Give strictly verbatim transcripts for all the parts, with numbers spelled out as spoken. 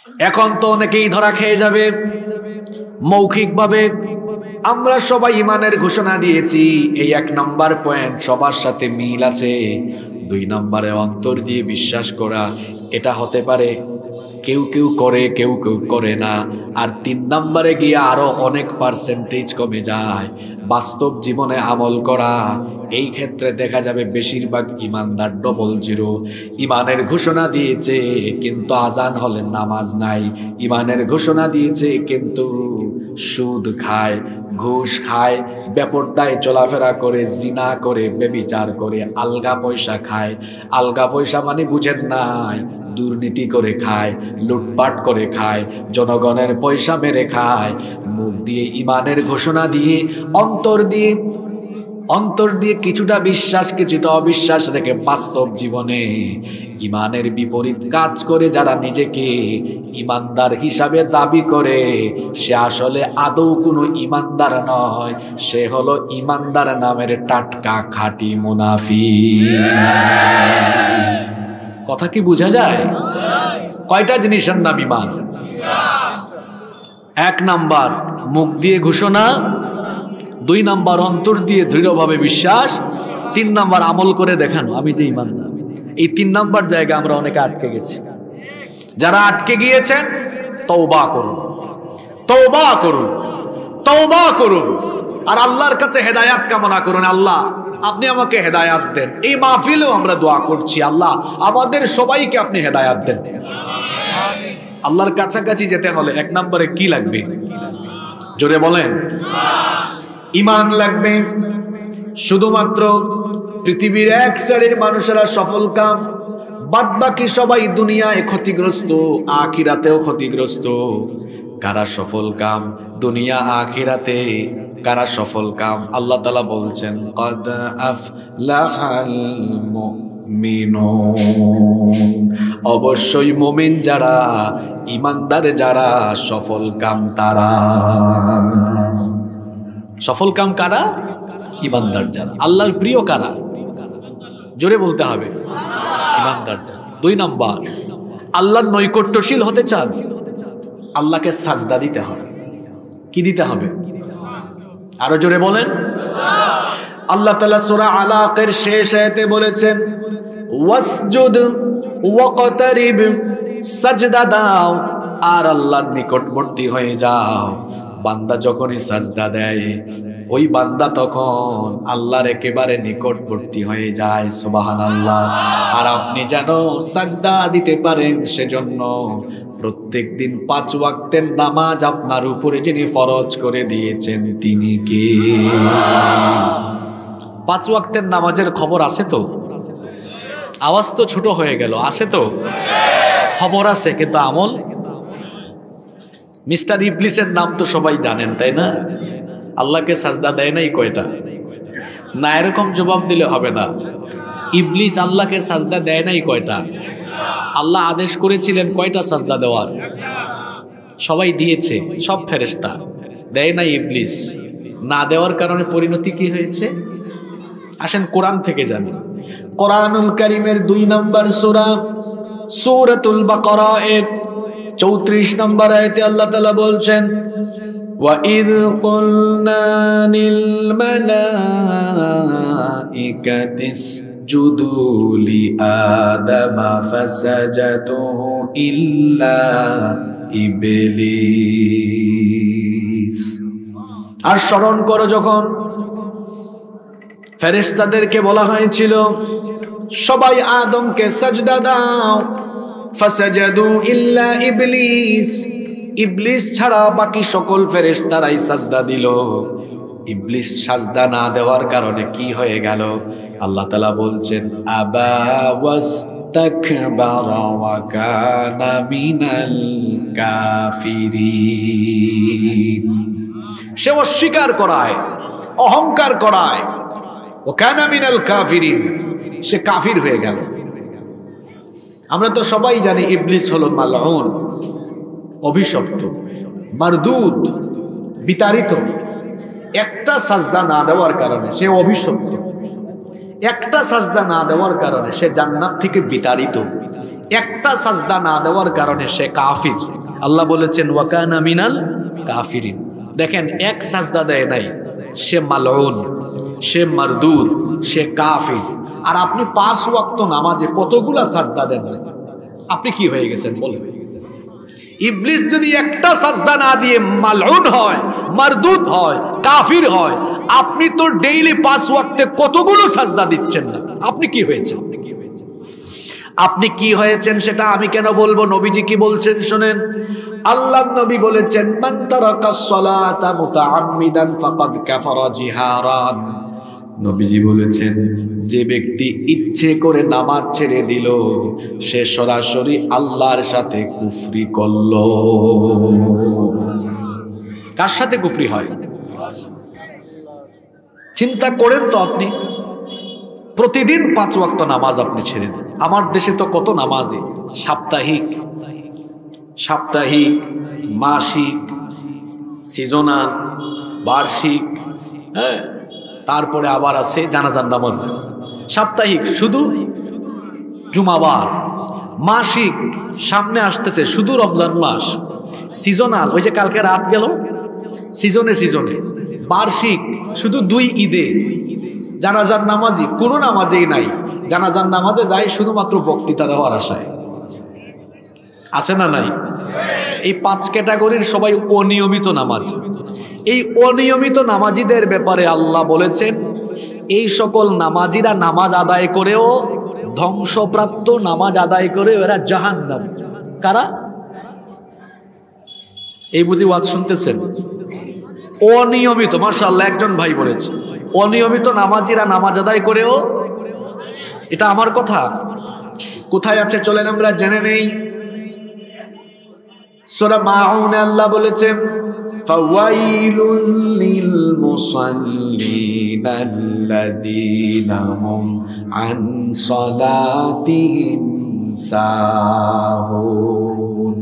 এখন তো অনেকেই ধরা খেয়ে যাবে। মৌখিকভাবে আমরা সবাই ইমানের ঘোষণা দিয়েছি, এই এক নাম্বার পয়েন্ট সবার সাথে মিল আছে। দুই নম্বরে অন্তর দিয়ে বিশ্বাস করা, এটা হতে পারে কেউ কেউ করে কেউ কেউ করে না। আর তিন নম্বরে গিয়ে আরো অনেক পার্সেন্টেজ কমে যায়, বাস্তব জীবনে আমল করা। এই ক্ষেত্রে দেখা যাবে বেশিরভাগ ইমানদার ডবল জিরো। ইমানের ঘোষণা দিয়েছে কিন্তু আজান হলে নামাজ নাই, ইমানের ঘোষণা দিয়েছে কিন্তু সুদ খায়, ঘুষ খায়, বেপরদায় চলাফেরা করে, জিনা করে, ব্যভিচার করে, আলগা পয়সা খায়। আলগা পয়সা মানে বুঝেন নাই, দুর্নীতি করে খায়, লুটপাট করে খায়, জনগণের পয়সা মেরে খায়। মুখ দিয়ে ইমানের ঘোষণা দিয়ে, অন্তর দিয়ে অন্তর দিয়ে কিছুটা বিশ্বাস কিছুটা অবিশ্বাস রেখে বাস্তব জীবনে ইমানের বিপরীত কাজ করে যারা নিজেকে ইমানদার হিসাবে দাবি করে, সে আসলে আদৌ কোনো ইমানদার নয়, সে হলো ইমানদার নামের টাটকা খাঁটি মুনাফিক। কথা কি বোঝা যায়? কয়টা জিনিসের নাম ইমান? এক নাম্বার মুখ দিয়ে ঘোষণা, দুই নাম্বার অন্তর দিয়ে দৃঢ়ভাবে বিশ্বাস, তিন নাম্বার আমল করে দেখানো আমি যে ইমানদার। এই তিন নাম্বার জায়গা আমরা অনেকে আটকে গেছি। যারা আটকে গিয়েছেন তওবা করুন, তওবা করুন, তওবা করুন, আর আল্লাহর কাছে হেদায়াত কামনা করুন। আল্লাহ আপনি আমাকে হেদায়াত দেন। এই মাহফিলেও আমরা দোয়া করছি, আল্লাহ আমাদের সবাইকে আপনি হেদায়াত দেন। আল্লাহর কাছাকাছি যেতে হলে এক নম্বরে কি লাগবে? জোরে বলেন। ইমান লাগবে। শুধুমাত্র পৃথিবীর এক শ্রেণীর মানুষেরা সফল কাম, বাদ বাকি সবাই দুনিয়ায় ক্ষতিগ্রস্ত, আখিরাতেও ক্ষতিগ্রস্ত। কারা সফল কাম দুনিয়া আখিরাতে, কারা সফল কাম? আল্লাহ তাআলা বলছেন কদ আফলাহাল মুমিনুন, অবশ্যই মুমিন যারা, ইমানদার যারা, সফল কাম তারা। সফল কাম কারা? ইমানদার যারা। আল্লাহর প্রিয় কারা? জোরে বলতে হবে, ইমানদার যারা। দুই নাম্বার, আল্লাহর নৈকট্যশীল হতে চান, আল্লাহকে সাজদা দিতে হবে। কি দিতে হবে? আরো জোরে বলেন। আল্লাহ তাআলা সূরা আলাকের শেষ আয়াতে বলেছেন ওয়াসজুদ ওয়াকতারিব, সাজদা দাও আর আল্লাহর নিকটবর্তী হয়ে যাও। বান্দা যখনই সাজদা দেয়, ওই বান্দা তখন আল্লাহর একেবারে নিকটবর্তী হয়ে যায়। সুবহানাল্লাহ। আর আপনি যেন সাজদা দিতে পারেন, সেজন্য প্রত্যেক দিন পাঁচ ওয়াক্তের নামাজ আপনার উপরে যিনি ফরজ করে দিয়েছেন তিনি কে? পাঁচ ওয়াক্তের নামাজের খবর আছে তো? আওয়াজ তো ছোট হয়ে গেল। আছে তো? খবর আছে, কিন্তু আমল? মিস্টার ইবলিসের নাম তো সবাই জানেন, তাই না? আল্লাহকে সাজদা দেয় নাই কয়টা? না, এরকম জবাব দিলে হবে না। ইবলিস আল্লাহকে সাজদা দেয় নাই কয়টা? আল্লাহ আদেশ করেছিলেন কয়টা সাজদা দেওয়ার? সবাই দিয়েছে, সব ফেরেশতা। দেয় নাই ইবলিস। না দেওয়ার কারণে পরিণতি কি হয়েছে? আসেন কোরআন থেকে জানি। কোরআনুল কারীমের দুই নম্বর সূরা সূরাতুল বাকারা এর চৌত্রিশ নম্বর আয়াতে আল্লাহ তাআলা বলছেন وَإِذْ قُلْنَا لِلْمَلَائِكَةِ اسْجُدُوا لِآدَمَ فَسَجَدُوا إِلَّا إِبْلِيسَ। আর স্মরণ করো যখন ফেরেশতাদেরকে বলা হয়েছিল সবাই আদমকে সাজদা দাও, ফাসাজাদু ইল্লা ইবলিস, ইবলিস ছাড়া বাকি সকল ফেরেশতারাই সাজদা দিল। ইবলিস সাজদা না দেওয়ার কারণে কি হয়ে গেল? আল্লাহ তাআলা বলছেন আবা ওয়াস্তাকবারা ওয়া কানা মিনাল কাফিরিন। সে অস্বীকার করায়, অহংকার করায়, ও কানা মিনাল কাফিরিন, সে কাফির হয়ে গেল। আমরা তো সবাই জানি ইবলিস হলো মালউন, অভিশপ্ত, মারদুদ, বিতাড়িত। একটা সাজদা না দেওয়ার কারণে সে অভিশপ্ত, একটা সাজদা না দেওয়ার কারণে সে জান্নাত থেকে বিতাড়িত। একটা সাজদা না দেওয়ার কারণে সে কাফির। আল্লাহ বলেছেন ওয়াকানা মিনাল কাফিরিন। দেখেন, এক সাজদা দেয় নাই, সে মালউন, সে মারদুদ, সে কাফির। আর আপনি পাঁচ ওয়াক্ত নামাজে কতগুলা সাজদা দেন না, আপনি কি হয়ে গেছেন বলেন? ইবলিস যদি একটা সাজদা না দিয়ে মালউন হয়, মারদুদ হয়, কাফির হয়, আপনি তো ডেইলি পাঁচ ওয়াক্তে কতগুলো সাজদা দিচ্ছেন না, আপনি কি হয়েছেন? আপনি কি হয়েছেন সেটা আমি কেন বলবো? নবীজি কি বলছেন শুনেন। আল্লাহর নবী বলেছেন মান তারাকাস সালাতা মুতাআম্মিদান ফাকাদ কাফারা জিহারান। নবীজি বলেছেন যে ব্যক্তি ইচ্ছে করে নামাজ ছেড়ে দিল সে সরাসরি আল্লাহর সাথে কুফরি করল। কার সাথে কুফরি হয়? চিন্তা করেন তো আপনি, প্রতিদিন পাঁচ ওয়াক্ত নামাজ আপনি ছেড়ে দেন। আমার দেশে তো কত নামাজে সাপ্তাহিক, সাপ্তাহিক, মাসিক, সিজনাল, বার্ষিক, হ্যাঁ, তারপরে আবার আছে জানাজার নামাজ। সাপ্তাহিক শুধু জুমাবার, মাসিক সামনে আসতেছে শুধু রমজান মাস, সিজনাল ওই যে কালকে রাত গেল, সিজনে সিজনে, বার্ষিক শুধু দুই ঈদে। জানাজার নামাজি কোনো নামাজেই নাই, জানাজার নামাজে যাই শুধুমাত্র বক্তৃতা দেওয়ার আশায়। আছে না নাই? এই পাঁচ ক্যাটাগরির সবাই অনিয়মিত নামাজ। এই অনিয়মিত নামাজিদের ব্যাপারে আল্লাহ বলেছেন এই সকল নামাজিরা নামাজ আদায় করেও ধ্বংসপ্রাপ্ত, নামাজ আদায় করে এরা জাহান্নাম। কারা? এই বুঝি ওয়াজ শুনতেছেন? অনিয়মিত, মাশাআল্লাহ একজন ভাই বলেছে অনিয়মিত নামাজিরা নামাজ আদায় করেও, এটা আমার কথা, কোথায় আছে চলেন আমরা জেনে নেই। সূরা মাউনে আল্লাহ বলেছেন ফাওয়াইলুল লিল মুসাল্লিনা আল্লাযীনা হুম আন সালাতিহিম সাহুন।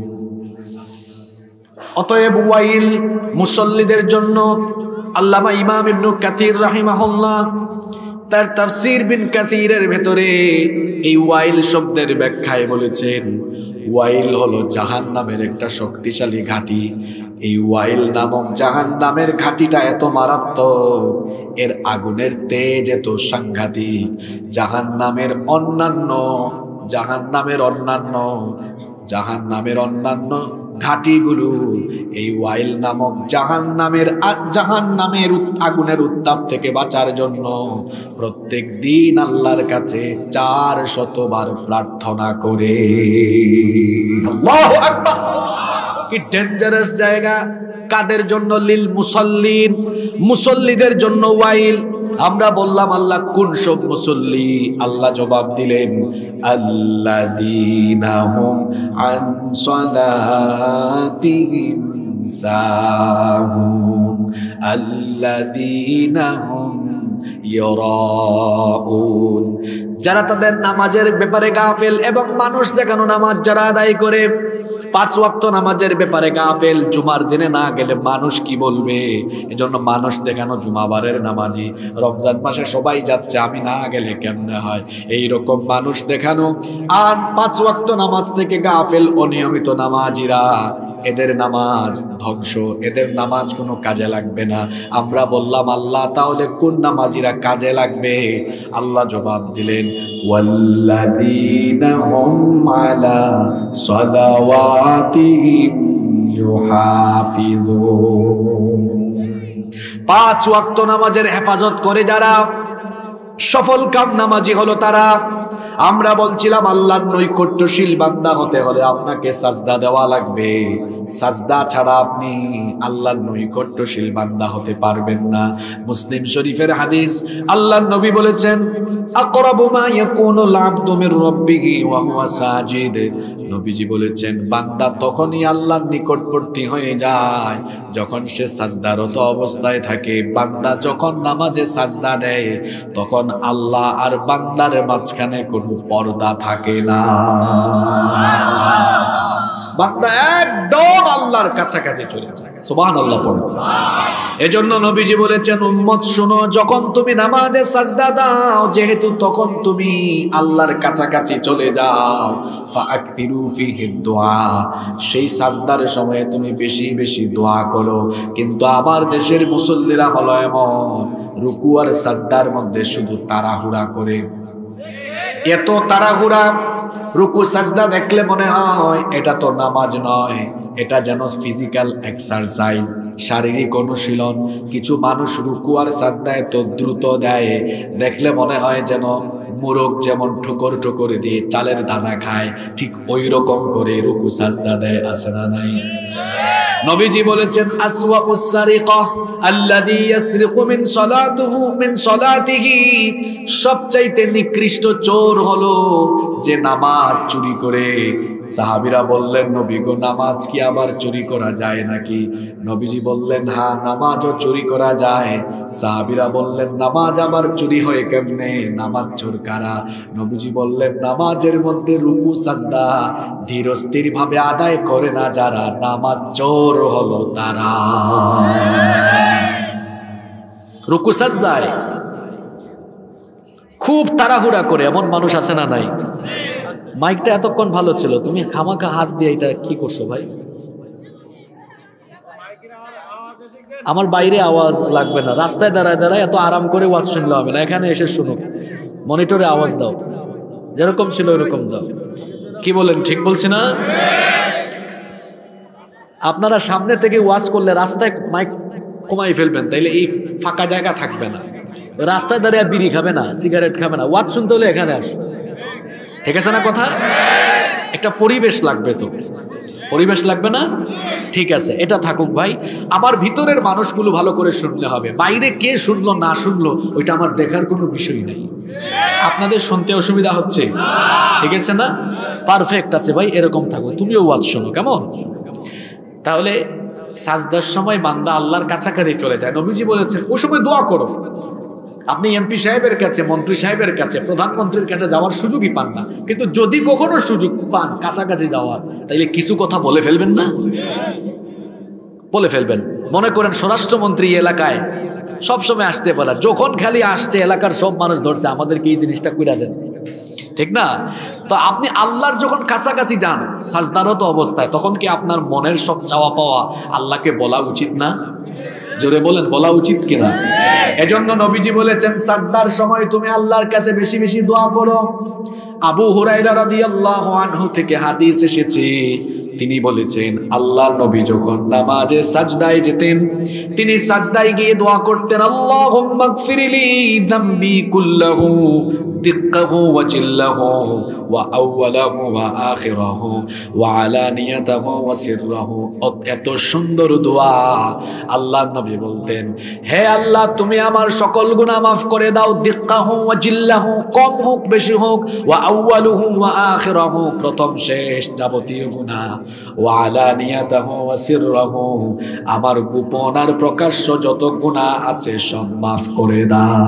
অতএব ওয়াইল মুসল্লিদের জন্য। আল্লামা ইমাম ইবনে কাসির রাহিমাহুল্লাহ তার তাফসীর বিন কাসিরের ভেতরে এই ওয়াইল শব্দের ব্যাখ্যায় বলেছেন ওয়াইল হলো জাহান্নামের একটা শক্তিশালী ঘাঁটি। এই ওয়াইল নামক জাহান্নামের ঘাঁটিটা এত মারাত্মক, এর আগুনের তেজ এত সাংঘাতিক, জাহান্নামের অন্যান্য জাহান্নামের অন্যান্য জাহান্নামের অন্যান্য ঘাটিগুলো এই ওয়াইল নামক জাহান্নামের জাহান্নামের আগুনের উত্তাপ থেকে বাঁচার জন্য প্রত্যেক দিন আল্লাহর কাছে চার শতবার প্রার্থনা করে। আল্লাহু আকবার! কি ডেঞ্জারাস জায়গা! কাদের জন্য? লিল মুসাল্লিন, মুসল্লিদের জন্য ওয়াইল। আমরা বললাম আল্লাহ কোন সব মুসল্লি? আল্লাহ জবাব দিলেন আল্লাযীনা হুম আন সালাতিহিম সাহুন আল্লাযীনা হুম ইউরাউন। যারা তাদের নামাজের ব্যাপারে গাফেল এবং মানুষ দেখানো নামাজ যারা আদায় করে, পাঁচ ওয়াক্ত নামাজের ব্যাপারে গাফেল, জুমার দিনে না গেলে মানুষ কি বলবে, এজন্য মানুষ দেখানো জুমাবারের নামাজি। রমজান মাসে সবাই যাচ্ছে, আমি না গেলে কেমনে হয়, এই রকম মানুষ দেখানো। আর পাঁচ ওয়াক্ত নামাজ থেকে গাফেল অনিয়মিত নামাজিরা, এদের নামাজ ধ্বংস, এদের নামাজ কোনো কাজে লাগবে না। আমরা বললাম আল্লাহ তাহলে কোন নামাজিরা কাজে লাগবে? আল্লাহ জবাব দিলেন ওয়াল্লাযীনা হুম আলা সালাওয়াতিহিম ইউহাফিযুন। পাঁচ ওয়াক্ত নামাজের হেফাজত করে যারা, সফল কাম নামাজি হলো তারা। আমরা বলছিলাম আল্লাহর নৈকট্যশীল বান্দা হতে হলে আপনাকে সাজদা দেওয়া লাগবে, সাজদা ছাড়া আপনি আল্লাহর নৈকট্যশীল বান্দা হতে পারবেন না। মুসলিম শরীফের হাদিস, আল্লাহর নবী বলেছেন আকরাবু মা ইয়াকুনুল আবদু মির রাব্বিহি ওয়া হুয়া সাজিদ। নবীজি বলেছেন বান্দা তখনই আল্লাহর নিকটবর্তী হয়ে যায় যখন সে সাজদারত অবস্থায় থাকে। বান্দা যখন নামাজে সাজদা দেয় তখন আল্লাহ আর বান্দার মাঝখানে কোনো পর্দা থাকে না। বান্দা একদম আল্লাহর কাছাকাছি চলে যায়। সুবহানাল্লাহ পড়ো। এজন্য নবীজি বলেছেন, উম্মত শুনো, যখন তুমি নামাজে সাজদা দাও, যেহেতু তখন তুমি আল্লাহর কাছাকাছি চলে যাও, ফাআকসিরু ফিহি দুআ, সেই সাজদার সময়ে তুমি বেশি বেশি দোয়া করো। কিন্তু আমার দেশের মুসল্লিরা হলো এমন, রুকু আর সাজদার মধ্যে শুধু তাড়াহুড়া করে। এত তাড়াহুড়া, রুকু সাজদা দেখলে মনে হয় এটা তো নামাজ নয়, এটা যেন ফিজিক্যাল এক্সারসাইজ, শারীরিক অনুশীলন। কিছু মানুষ রুকু আর সাজদা এত দ্রুত দেয়, দেখলে মনে হয় যেন মোরগ যেমন ঠুকর ঠুকর দিয়ে চালের দানা খায়, ঠিক ওই রকম করে রুকু সাজদা দেয়। আছে না নাই? নবীজি বলেছেন, আসওয়াউস সারিকা আল্লাযী ইয়াসরিকু মিন সালাতিহি মিন সালাতিহি, সবচাইতে নিকৃষ্ট চোর হলো যে নামাজ চুরি করে। সাহাবীরা বললেন, নবী গো, নামাজ কি আবার চুরি করা যায় নাকি? নবীজি বললেন, হ্যাঁ, নামাজও চুরি করা যায়। সাহাবীরা বললেন, নামাজ আবার চুরি হয় কেমনে? নামাজ চোর কারা? নবীজি বললেন, নামাজের মধ্যে রুকু সাজদা ধীরস্থির ভাবে আদায় করে না যারা, নামাজ চোর হলো তারা। রুকু সাজদায় খুব তাড়াহুড়া করে এমন মানুষ আছে না নাই? মাইকটা এতক্ষণ ভালো ছিল, তুমি খামাখা হাত দিয়ে এটা কি করছো ভাই? আমার বাইরে আওয়াজ লাগবে না, রাস্তায় দাঁড়ায় দাঁড়ায় এত আরাম করে ওয়াজ শুনলে হবে না, এখানে এসে শুনো, মনিটরে আওয়াজ দাও, যেরকম ছিল ওরকম দাও। কি বলেন, ঠিক বলছি না? আপনারা সামনে থেকে ওয়াজ করলে রাস্তায় মাইক কমাই ফেলবেন, তাইলে এই ফাঁকা জায়গা থাকবে না। রাস্তায় দাঁড়িয়ে বিড়ি খাবে না, সিগারেট খাবে না, ওয়াজ শুনতে হলে এখানে আসো। ঠিক আছে না কথা? একটা পরিবেশ লাগবে তো, পরিবেশ লাগবে না? ঠিক আছে, এটা থাকুক ভাই। আমার ভিতরের মানুষগুলো ভালো করে শুনলে হবে, বাইরে কে শুনলো না শুনলো ওইটা আমার দেখার কোনো বিষয় নেই। আপনাদের শুনতে অসুবিধা হচ্ছে? ঠিক আছে না? পারফেক্ট আছে ভাই, এরকম থাকো, তুমিও ওয়াজ শোনো, কেমন? তাহলে সাজদার সময় বান্দা আল্লাহর কাছাকাছি চলে যায়। নবীজি বলেছেন, ওই সময় দোয়া করো। আপনি এমপি সাহেবের কাছে, মন্ত্রী সাহেবের কাছে, প্রধানমন্ত্রীর কাছে যাওয়ার সুযোগই পান না, কিন্তু যদি কখনো সুযোগ পান কাছাকাছি যাওয়ার, তাইলে কিছু কথা বলে ফেলবেন না? বলে ফেলবেন। মনে করেন স্বরাষ্ট্রমন্ত্রী এলাকায় সবসময় আসতে পারে, যখন খালি আসছে এলাকার সব মানুষ ধরছে আমাদেরকে এই জিনিসটা কইরা দেন, ঠিক না? তো আপনি আল্লাহর যখন কাছাকাছি যান সাজদারত অবস্থায়, তখন কি আপনার মনের সব চাওয়া পাওয়া আল্লাহকে বলা উচিত না? জোরে বলেন, বলা উচিত কিনা? এজন্য নবীজি বলেছেন, সাজদার সময় তুমি আল্লাহর কাছে বেশি বেশি দোয়া করো। আবু হুরায়রা রাদিয়াল্লাহু আনহু থেকে হাদিস এসেছে, তিনি বলেছেন, আল্লাহর নবী যখন নামাজে সাজদায় যেতেন, তিনি সাজদায় গিয়ে দোয়া করতেন, আল্লাহুম্মা গফিরলি যামবি কুল্লাহু দিক্কাহু ওয়া জিল্লাহু ওয়া আউওয়ালাহু ওয়া আখিরাহু ওয়া আলানিয়াতাহু ওয়া সিররাহু। এত সুন্দর দোয়া। আল্লাহর নবী বলতেন, হে আল্লাহ, তুমি আমার সকল গুনাহ মাফ করে দাও, দিক্কাহু ওয়া জিল্লাহু, কম হোক বেশি হোক, ওয়া আউওয়ালুহু ওয়া আখিরাহু, প্রথম শেষ যাবতীয় গুনাহ, ওয়া আলানিয়াতাহু ওয়া সিররাহু, আমার গোপন আর প্রকাশ্য যত গুনাহ আছে সব মাফ করে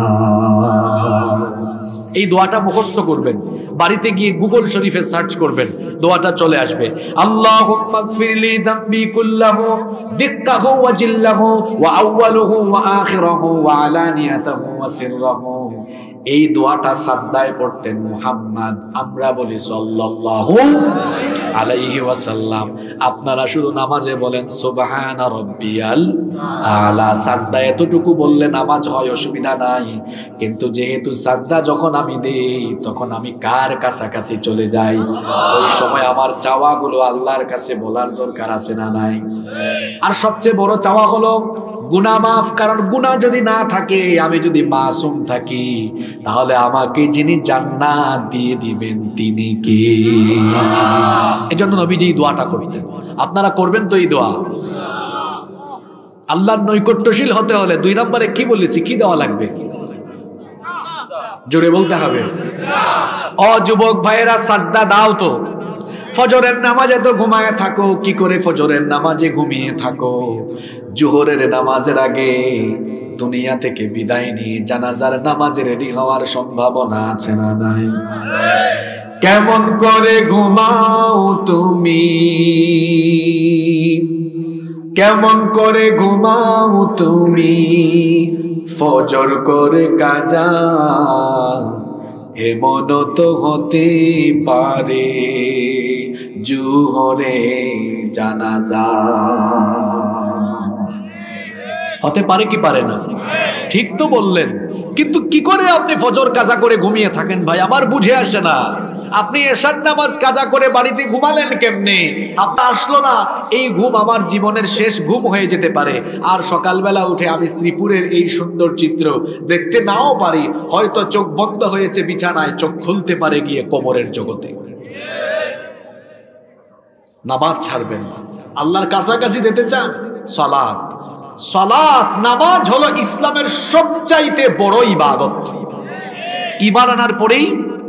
দাও। এই দোয়াটা মুখস্থ করবেন, বাড়িতে গিয়ে গুগল শরীফে সার্চ করবেন, দোয়াটা চলে আসবে। আল্লাহুম্মা গফিরলি যামবি কুল্লাহু দিক্কাহু ওয়া জিল্লাহু ওয়া আউওয়ালুহু ওয়া আখিরাহু ওয়া আলানিয়াতাহু ওয়া সিররাহু। এই দোয়াটা সাজদায় পড়তেন মুহাম্মদ, আমরা বলি সাল্লাল্লাহু আলাইহি ওয়াসাল্লাম। আপনারা শুধু নামাজে বলেন সুবহানা রাব্বিয়াল আলা, সাজদায় এতটুকু বললে নামাজ হয়, অসুবিধা নাই। কিন্তু যেহেতু সাজদা যখন আমি দেই, তখন আমি কার কাছাকাছি চলে যাই, ওই সময় আমার চাওয়াগুলো আল্লাহর কাছে বলার দরকার আছে না নাই? আর সবচেয়ে বড় চাওয়া হলো গুনাহ মাফ, কারণ গুনাহ যদি না থাকে, আমি যদি মাসুম থাকি, তাহলে আমাকে যিনি জান্নাত দিয়ে দিবেন তিনি কে? এজন্য নবীজি এই দোয়াটা করতেন। আপনারা করবেন তো এই দোয়া? আল্লাহর নৈকট্যশীল হতে হলে দুই নম্বরে কি বলেছি, কি দেওয়া লাগবে? জোরে বলতে হবে। ও যুবক ভাইয়েরা, সাজদা দাও তো। ফজরের নামাজে তো ঘুমায় থাকো, কি করে ফজরের নামাজে ঘুমিয়ে থাকো? জোহরের নামাজের আগে দুনিয়া থেকে বিদায় নিয়ে জানাজার নামাজে রেডি হওয়ার সম্ভাবনা আছে না নাই? কেমন করে ঘুমাও তুমি, কেমন করে ঘুমাও তুমি ফজর করে কাজা, এমন তো হতে পারে জুহরে জানাজা। হতে পারে কি পারে না? ঠিক তো বললেন, কিন্তু কি করে আপনি ফজর কাজা করে ঘুমিয়ে থাকেন ভাই? আমার বুঝে আসে না। আপনি এশার নামাজ কাজা করে বাড়িতে ঘুমালেন কেমনে? আপনার আসলো না এই ঘুম আমার জীবনের শেষ ঘুম হয়ে যেতে পারে, আর সকালবেলা উঠে আমি শ্রীপুরের এই সুন্দর চিত্র দেখতে নাও পারি, হয়তো চোখ বন্ধ হয়েছে বিছানায়, চোখ খুলতে পারে গিয়ে কবরের জগতে। নামাজ ছাড়বেন না। আল্লাহর কাছাকাছি যেতে চান? সালাত। সালাত নামাজ হলো ইসলামের সবচাইতে বড় ইবাদত। ঈমান আনার পরেই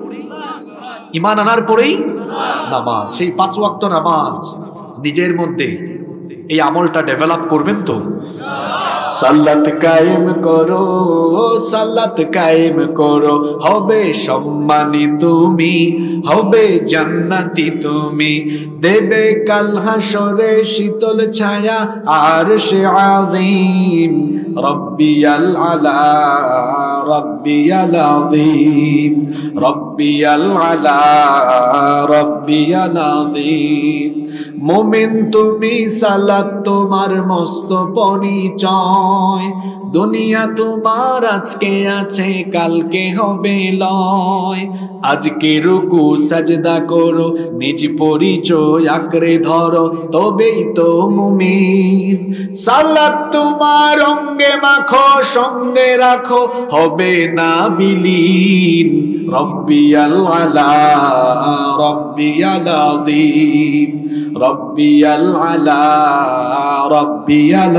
ঈমান আনার পরেই নামাজ। সেই পাঁচ ওয়াক্ত নামাজ নিজের মধ্যে এই আমলটা ডেভেলপ করবেন তো? সালাত কায়েম করো, সালাত কায়েম করো, হবে সম্মানী তুমি, হবে জান্নাতি তুমি, দেবে কাল হাসরে শীতল ছায়া আরশে আযীম। রব্বিয়াল আলা রব্বিয়াল আযীম, রব্বিয়াল আলা রব্বিয়াল আযীম। মুমিন তুমি, সালাত তোমার মস্ত পরিচয়, দুনিয়া তোমার আজকে আছে কালকে হবে লয়। আজকে রুকু সাজদা করো, নিজ পরিচয় আঁকড়ে ধরো, তবেই তো মুমিন। সালাত তোমার অঙ্গে মাখো, সঙ্গে রাখো, হবে না বিলীন। রব্বিয়াল আলা রব্বিয়াল আযীম, রব্বিয়াল আলা রব্বিয়াল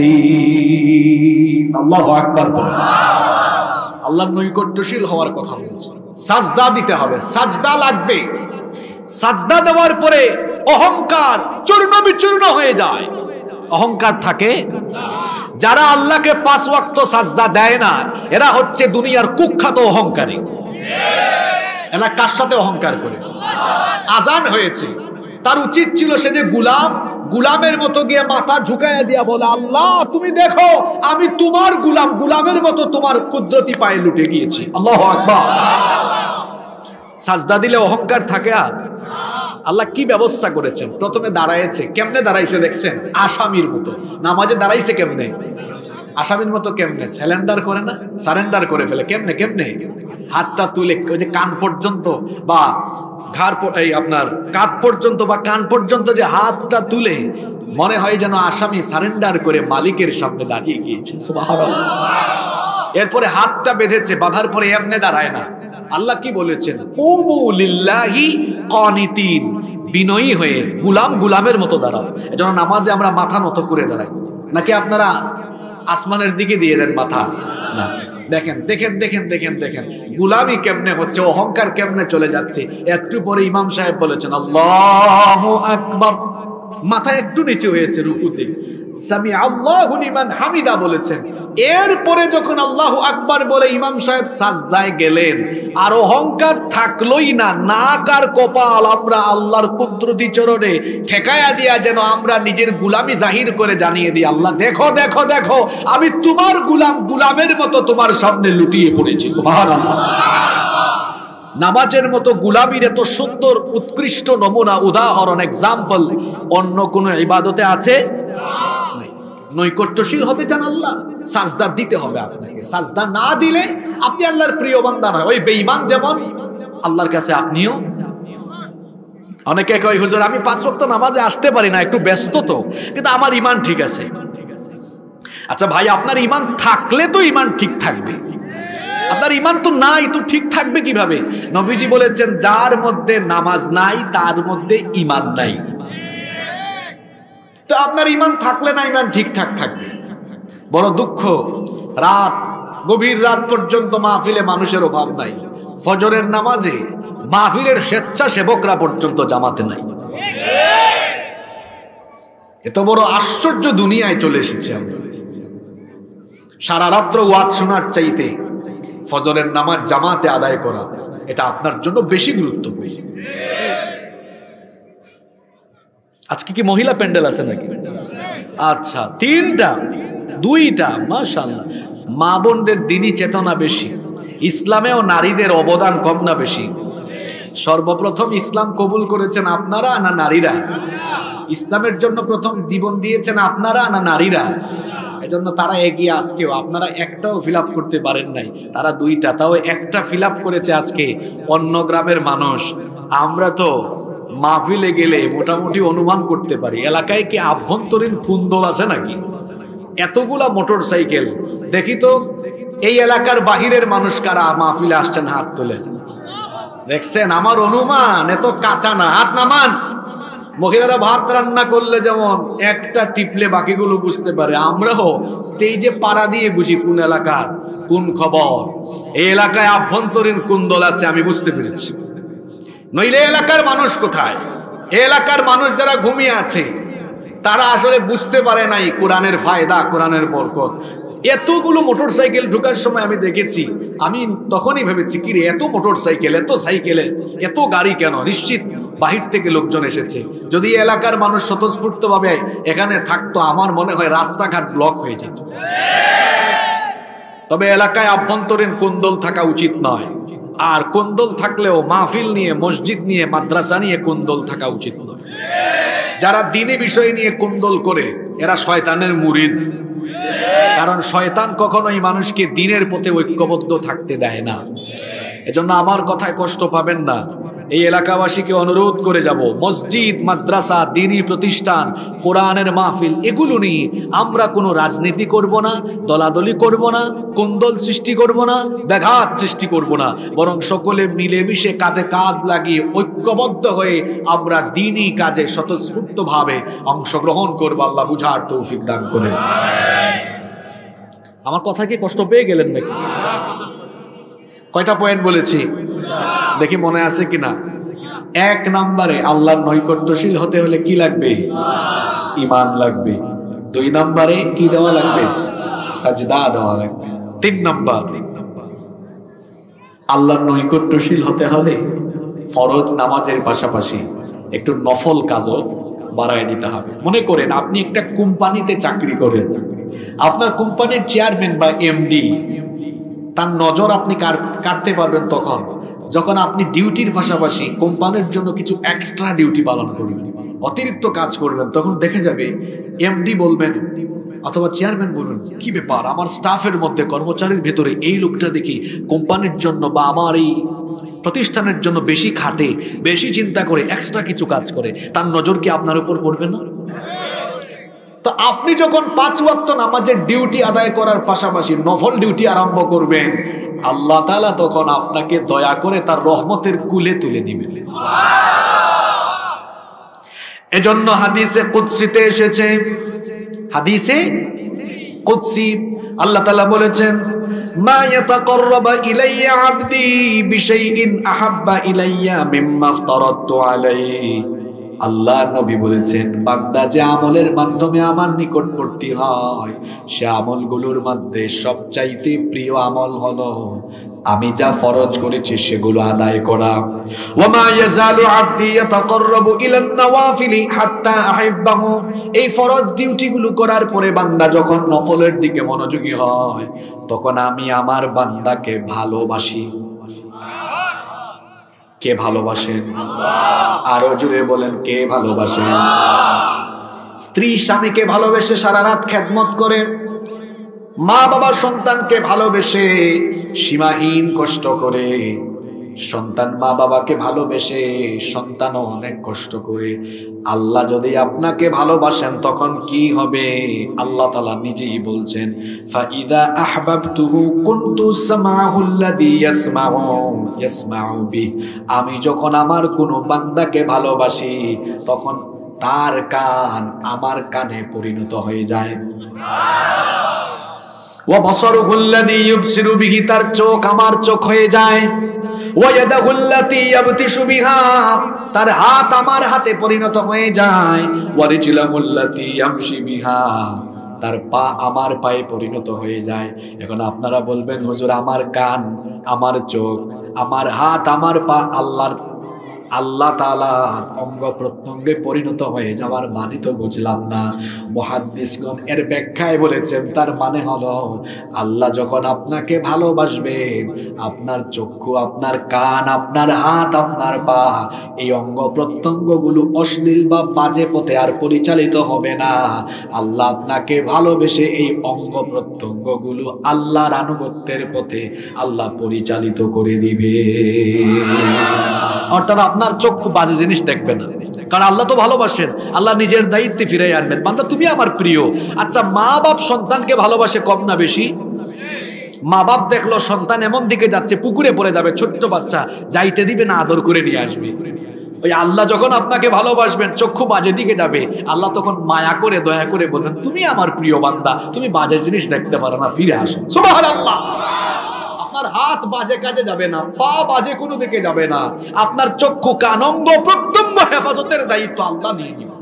আযীম। আল্লাহু আকবার। আল্লাহর নৈকট্যশীল হওয়ার কথা বলছে। সাজদা দিতে হবে, সাজদা লাগবে। সাজদা দেওয়ার পরে অহংকার চূর্ণ বিচূর্ণ হয়ে যায়। অহংকার থাকে। যারা আল্লাহকে পাঁচ ওয়াক্ত সাজদা দেয় না, এরা হচ্ছে দুনিয়ার কুখ্যাত অহংকারী। এরা কার সাথে অহংকার করে? আজান হয়েছে, তার উচিত ছিল সে যে গুলাম, গুলামের মতো গিয়ে মাথা ঝুঁকাইয়া দিয়া বলে, আল্লাহ তুমি দেখো আমি তোমার গুলাম, গুলামের মতো তোমার কুদরতি পায়ে লুটে গিয়েছি। আল্লাহু আকবার। সাজদা দিলে অহংকার থাকে? আর আল্লাহ কি ব্যবস্থা করেছেন? প্রথমে দাঁড়াইছে, কেমনে দাঁড়াইছে দেখছেন? আসামির মতো। নামাজে দাঁড়াইছে কেমনে? আসামির মতো। কেমনে? স্যালেন্ডার করে না, সারেন্ডার করে ফেলে। কেমনে কেমনে? হাতটা তুলে ওই যে কান পর্যন্ত বা ঘাড় এই আপনার কাঁধ পর্যন্ত বা কান পর্যন্ত যে হাতটা তুলে, মনে হয় যেন আসামি সারেন্ডার করে মালিকের সামনে দাঁড়িয়ে গিয়েছে। সুবহানাল্লাহ। এরপরে হাতটা বেঁধেছে, বাঁধার পরে এমনি দাঁড়ায় না। আল্লাহ কি বলেছেন? কুমু লিল্লাহি কানিতিন, বিনয়ী হয়ে গুলাম গুলামের মতো দাঁড়াও। এজন্য নামাজে আমরা মাথা নত করে দাঁড়াই, নাকি আপনারা আসমানের দিকে দিয়ে দেন মাথা? না। দেখেন দেখেন দেখেন দেখেন দেখেন গুলামি কেমনে হচ্ছে, অহংকার কেমনে চলে যাচ্ছে। একটু পরে ইমাম সাহেব বলেছেন আল্লাহু আকবার, মাথা একটু নিচে হয়েছে রুকুতে, সামি আল্লাহু লিমান হামিদা বলেছেন। এরপরে যখন আল্লাহু আকবার বলে ইমাম সাহেব সাজদায় গেলেন, আর অহংকার থাকলোই না। নাক আর কপাল আমরা আল্লাহর কুদরতি চরণে ঠেকায়া দিয়া যেন আমরা নিজের গুলামি জাহির করে জানিয়ে দিই, আল্লাহ দেখো দেখো দেখো আমি তোমার গুলাম, গুলামের মতো তোমার সামনে লুটিয়ে পড়েছি। সুবহানাল্লাহ। নামাজের মতো গুলামির এত সুন্দর উৎকৃষ্ট নমুনা, উদাহরণ, এক্সাম্পল অন্য কোন ইবাদতে আছে? নৈকট্যশীল হতে চান আল্লাহ, সাজদা দিতে হবে আপনাকে। সাজদা না দিলে আপনি আল্লাহর প্রিয় বান্দা নয়। ওই বেঈমান যেমন আল্লাহর কাছে আপনিও। অনেকে কয় হুজুর আমি পাঁচ ওয়াক্ত নামাজে আসতে পারি না, একটু ব্যস্ত তো, কিন্তু আমার ঈমান ঠিক আছে। আচ্ছা ভাই, আপনার ঈমান থাকলে তো ঈমান ঠিক থাকবে, আপনার ঈমান তো নাই, তো ঠিক থাকবে কিভাবে? নবীজি বলেছেন যার মধ্যে নামাজ নাই তার মধ্যে ঈমান নাই। তো আপনার ঈমান থাকলে না ঈমান ঠিকঠাক থাকবে। বড় দুঃখ, রাত গভীর রাত পর্যন্ত মাহফিলে মানুষের অভাব নাই, ফজরের নামাজে মাহফিলের স্বেচ্ছাসেবকরা পর্যন্ত জামাতে নাই। এত বড় আশ্চর্য দুনিয়ায় চলে এসেছি আমরা। সারা রাত্র ওয়াজ শোনার চাইতে ফজরের নামাজ জামাতে আদায় করা, এটা আপনার জন্য বেশি গুরুত্বপূর্ণ। আজকে কি মহিলা প্যান্ডেল আছে নাকি? আচ্ছা, তিনটা, দুইটা, মাশাআল্লাহ। মা বোনদের দিনী চেতনা বেশি, ইসলামেও নারীদের অবদান কম না বেশি? সর্বপ্রথম ইসলাম কবুল করেছেন আপনারা না নারীরা? ইসলামের জন্য প্রথম জীবন দিয়েছেন আপনারা না নারীরা? এজন্য তারা এগিয়ে, আজকেও আপনারা একটাও ফিল আপ করতে পারেন নাই, তারা দুইটা, তাও একটা ফিল আপ করেছে আজকে অন্য গ্রামের মানুষ। আমরা তো মাহফিলে গেলে মোটামুটি অনুমান করতে পারি এলাকায় কি আভ্যন্তরীণ কুন্দল আছে নাকি। এতগুলা মোটর সাইকেল, দেখি তো এই এলাকার বাহিরের মানুষ কারা মাহফিলে আসছেন, হাত তোলেন। দেখছেন, আমার অনুমান এত কাঁচা না, হাত নামান। মহিলারা ভাত রান্না করলে যেমন একটা টিপলে বাকিগুলো বুঝতে পারে, আমরাও স্টেজে পাড়া দিয়ে বুঝি কোন এলাকার কোন খবর। এই এলাকায় আভ্যন্তরীণ কুন্দল আছে, আমি বুঝতে পেরেছি। নইলে এলাকার মানুষ কোথায়? এই এলাকার মানুষ যারা ঘুমিয়ে আছে তারা আসলে বুঝতে পারে নাই কোরআনের ফায়দা, কোরআনের বরকত। এতগুলো মোটর সাইকেল ঢুকার সময় আমি দেখেছি, আমি তখনই ভেবেছি কি রে, এত মোটর সাইকেল, এত সাইকেলে এত গাড়ি কেন? নিশ্চিত বাহির থেকে লোকজন এসেছে। যদি এলাকার মানুষ স্বতঃস্ফূর্ত ভাবে এখানে থাকতো, আমার মনে হয় রাস্তাঘাট ব্লক হয়ে যেত। তবে এলাকায় আভ্যন্তরীণ কুন্দল থাকা উচিত নয়, আর কুন্দল থাকলেও মাহফিল নিয়ে, মসজিদ নিয়ে, মাদ্রাসা নিয়ে কুন্দল থাকা উচিত নয়। যারা দ্বীনি বিষয় নিয়ে কুন্দল করে এরা শয়তানের মুরিদ, কারণ শয়তান কখনোই মানুষকে দ্বীনের পথে ঐক্যবদ্ধ থাকতে দেয় না। এজন্য আমার কথায় কষ্ট পাবেন না, এই এলাকাবাসীকে অনুরোধ করে যাব, মসজিদ, মাদ্রাসা, দ্বীনি প্রতিষ্ঠান, কোরআনের মাহফিল, এগুলো নিয়ে আমরা কোনো রাজনীতি করব না, দলাদলি করব না, কুন্দল সৃষ্টি করব না, ব্যাঘাত সৃষ্টি করব না, বরং সকলে মিলেমিশে কাঁধে কাঁধ লাগিয়ে ঐক্যবদ্ধ হয়ে আমরা দ্বীনি কাজে স্বতঃস্ফূর্তভাবে অংশগ্রহণ করব। আল্লাহ বুঝার তৌফিক দান করেন। আমার কথা কি কষ্ট পেয়ে গেলেন নাকি? কয়টা পয়েন্ট বলেছি দেখি মনে আছে কিনা? এক নম্বরে আল্লাহর নৈকট্যশীল হতে হলে কি লাগবে? ঈমান লাগবে। দুই নম্বরে কি দেওয়া লাগবে? সাজদা দেওয়া লাগবে। তিন নম্বর, আল্লাহর নৈকট্যশীল হতে হলে ফরজ নামাজের পাশাপাশি একটু নফল কাজও বাড়ায় দিতে হবে। মনে করেন আপনি একটা কোম্পানিতে চাকরি করেন, আপনার কোম্পানির চেয়ারম্যান বা এমডি, তার নজর আপনি কাটতে পারবেন তখন যখন আপনি ডিউটির পাশাপাশি কোম্পানির জন্য কিছু এক্সট্রা ডিউটি পালন করবেন, অতিরিক্ত কাজ করবেন। তখন দেখে যাবে এমডি বলবেন অথবা চেয়ারম্যান বলবেন, কি ব্যাপার, আমার স্টাফের মধ্যে, কর্মচারীর ভেতরে এই লোকটা দেখি কোম্পানির জন্য বা আমার এই প্রতিষ্ঠানের জন্য বেশি খাটে, বেশি চিন্তা করে, এক্সট্রা কিছু কাজ করে, তার নজর কি আপনার উপর পড়বে না? তো আপনি যখন পাঁচ ওয়াক্ত নামাজের ডিউটি আদায় করার পাশাপাশি নফল ডিউটি আরম্ভ করবেন, আল্লাহ তাআলা তখন আপনাকে দয়া করে তার রহমতের কুলে তুলে নেবেন। এজন্য হাদিসে কুদসিতে এসেছে, হাদিসে কুদসি আল্লাহ তাআলা বলেছেন, মা ইয়াতাকাররাবা ইলাইয়া আবদি বিশাইইন আহাব্বা ইলাইয়া মিম্মা আফতারাতু আলাইহি। আল্লাহ নবী বলেছেন, বান্দা যে আমলের মাধ্যমে আমার নিকটবর্তী হয়, সে আমলগুলোর মধ্যে সবচাইতে প্রিয় আমল হলো আমি যা ফরজ করেছি সেগুলো আদায় করা। ওয়ামা ইয়াজালু আবদি ইয়াতাকাররাবু ইলান নওয়াফিলি হাত্তা আহিব্বাহু। এই ফরজ ডিউটিগুলো করার পরে বান্দা যখন নফলের দিকে মনোযোগী হয়, তখন আমি আমার বান্দাকে ভালোবাসি। কে ভালোবাসেন? আরো জোরে বলেন, কে ভালোবাসেন? স্ত্রী স্বামীকে ভালোবেসে সারা রাত খেদমত করে, মা বাবা সন্তানকে ভালোবেসে সীমাহীন কষ্ট করে, সন্তান মা বাবাকে ভালোবেসে সন্তানও অনেক কষ্ট করে। আল্লাহ যদি আপনাকে ভালোবাসেন তখন কি হবে? আল্লাহ তাআলা নিজেই বলছেন, ফাইদা আহবাবতুহু কুনতু সামাহুল্লাযী ইয়াসমাউ ইয়াসমাউ বিহি। আমি যখন আমার কোনো বান্দাকে ভালোবাসি তখন তার কান আমার কানে পরিণত হয়ে যায়। ওয়া বাসারুহুল্লাযী ইউবসিরু বিহি, তার চোখ আমার চোখ হয়ে যায়। ওয়া ইয়াদাহুল্লাতী ইয়াবতিশু বিহা, তার হাত আমার হাতে পরিণত হয়ে যায়। ওয়া রিজলাহুল্লাতী ইয়ামশি বিহা, তার পা আমার পায়ে পরিণত হয়ে যায়। এখন আপনারা বলবেন, হুজুর আমার কান, আমার চোখ, আমার হাত, আমার পা আল্লাহর আল্লাহ তাআলার অঙ্গ প্রত্যঙ্গে পরিণত হয়ে যাওয়ার মানে তো বুঝলাম না। মুহাদ্দিসগণ এর ব্যাখ্যায় বলেছেন তার মানে হলো আল্লাহ যখন আপনাকে ভালোবাসবেন, আপনার চক্ষু, আপনার কান, আপনার হাত, আপনার পা, এই অঙ্গ প্রত্যঙ্গগুলো অশ্লীল বা বাজে পথে আর পরিচালিত হবে না। আল্লাহ আপনাকে ভালোবেসে এই অঙ্গ প্রত্যঙ্গগুলো আল্লাহর আনুগত্যের পথে আল্লাহ পরিচালিত করে দিবে। অর্থাৎ আপনার চক্ষু বাজে জিনিস দেখবে না, কারণ আল্লাহ তো ভালোবাসেন। আল্লাহ নিজের দায়িত্বে ফিরাই আনবেন, বান্দা তুমি আমার প্রিয়। আচ্ছা, মা বাপ সন্তানকে ভালোবাসে কম না বেশি? মা বাপ দেখলো সন্তান এমন দিকে যাচ্ছে, পুকুরে পড়ে যাবে, ছোট্ট বাচ্চা, যাইতে দিবে না, আদর করে নিয়ে আসবে। ওই আল্লাহ যখন আপনাকে ভালোবাসবেন, চক্ষু বাজে দিকে যাবে, আল্লাহ তখন মায়া করে দয়া করে বলবেন তুমি আমার প্রিয় বান্দা, তুমি বাজে জিনিস দেখতে পারো না, ফিরে আসো। সুবহানাল্লাহ। আপনার হাত বাজে কাজে যাবে না, পা বাজে কোনো দিকে যাবে না, আপনার চক্ষু, কান, অঙ্গ প্রত্যঙ্গ হেফাজতের দায়িত্ব আল্লাহ নিয়ে নেবেন।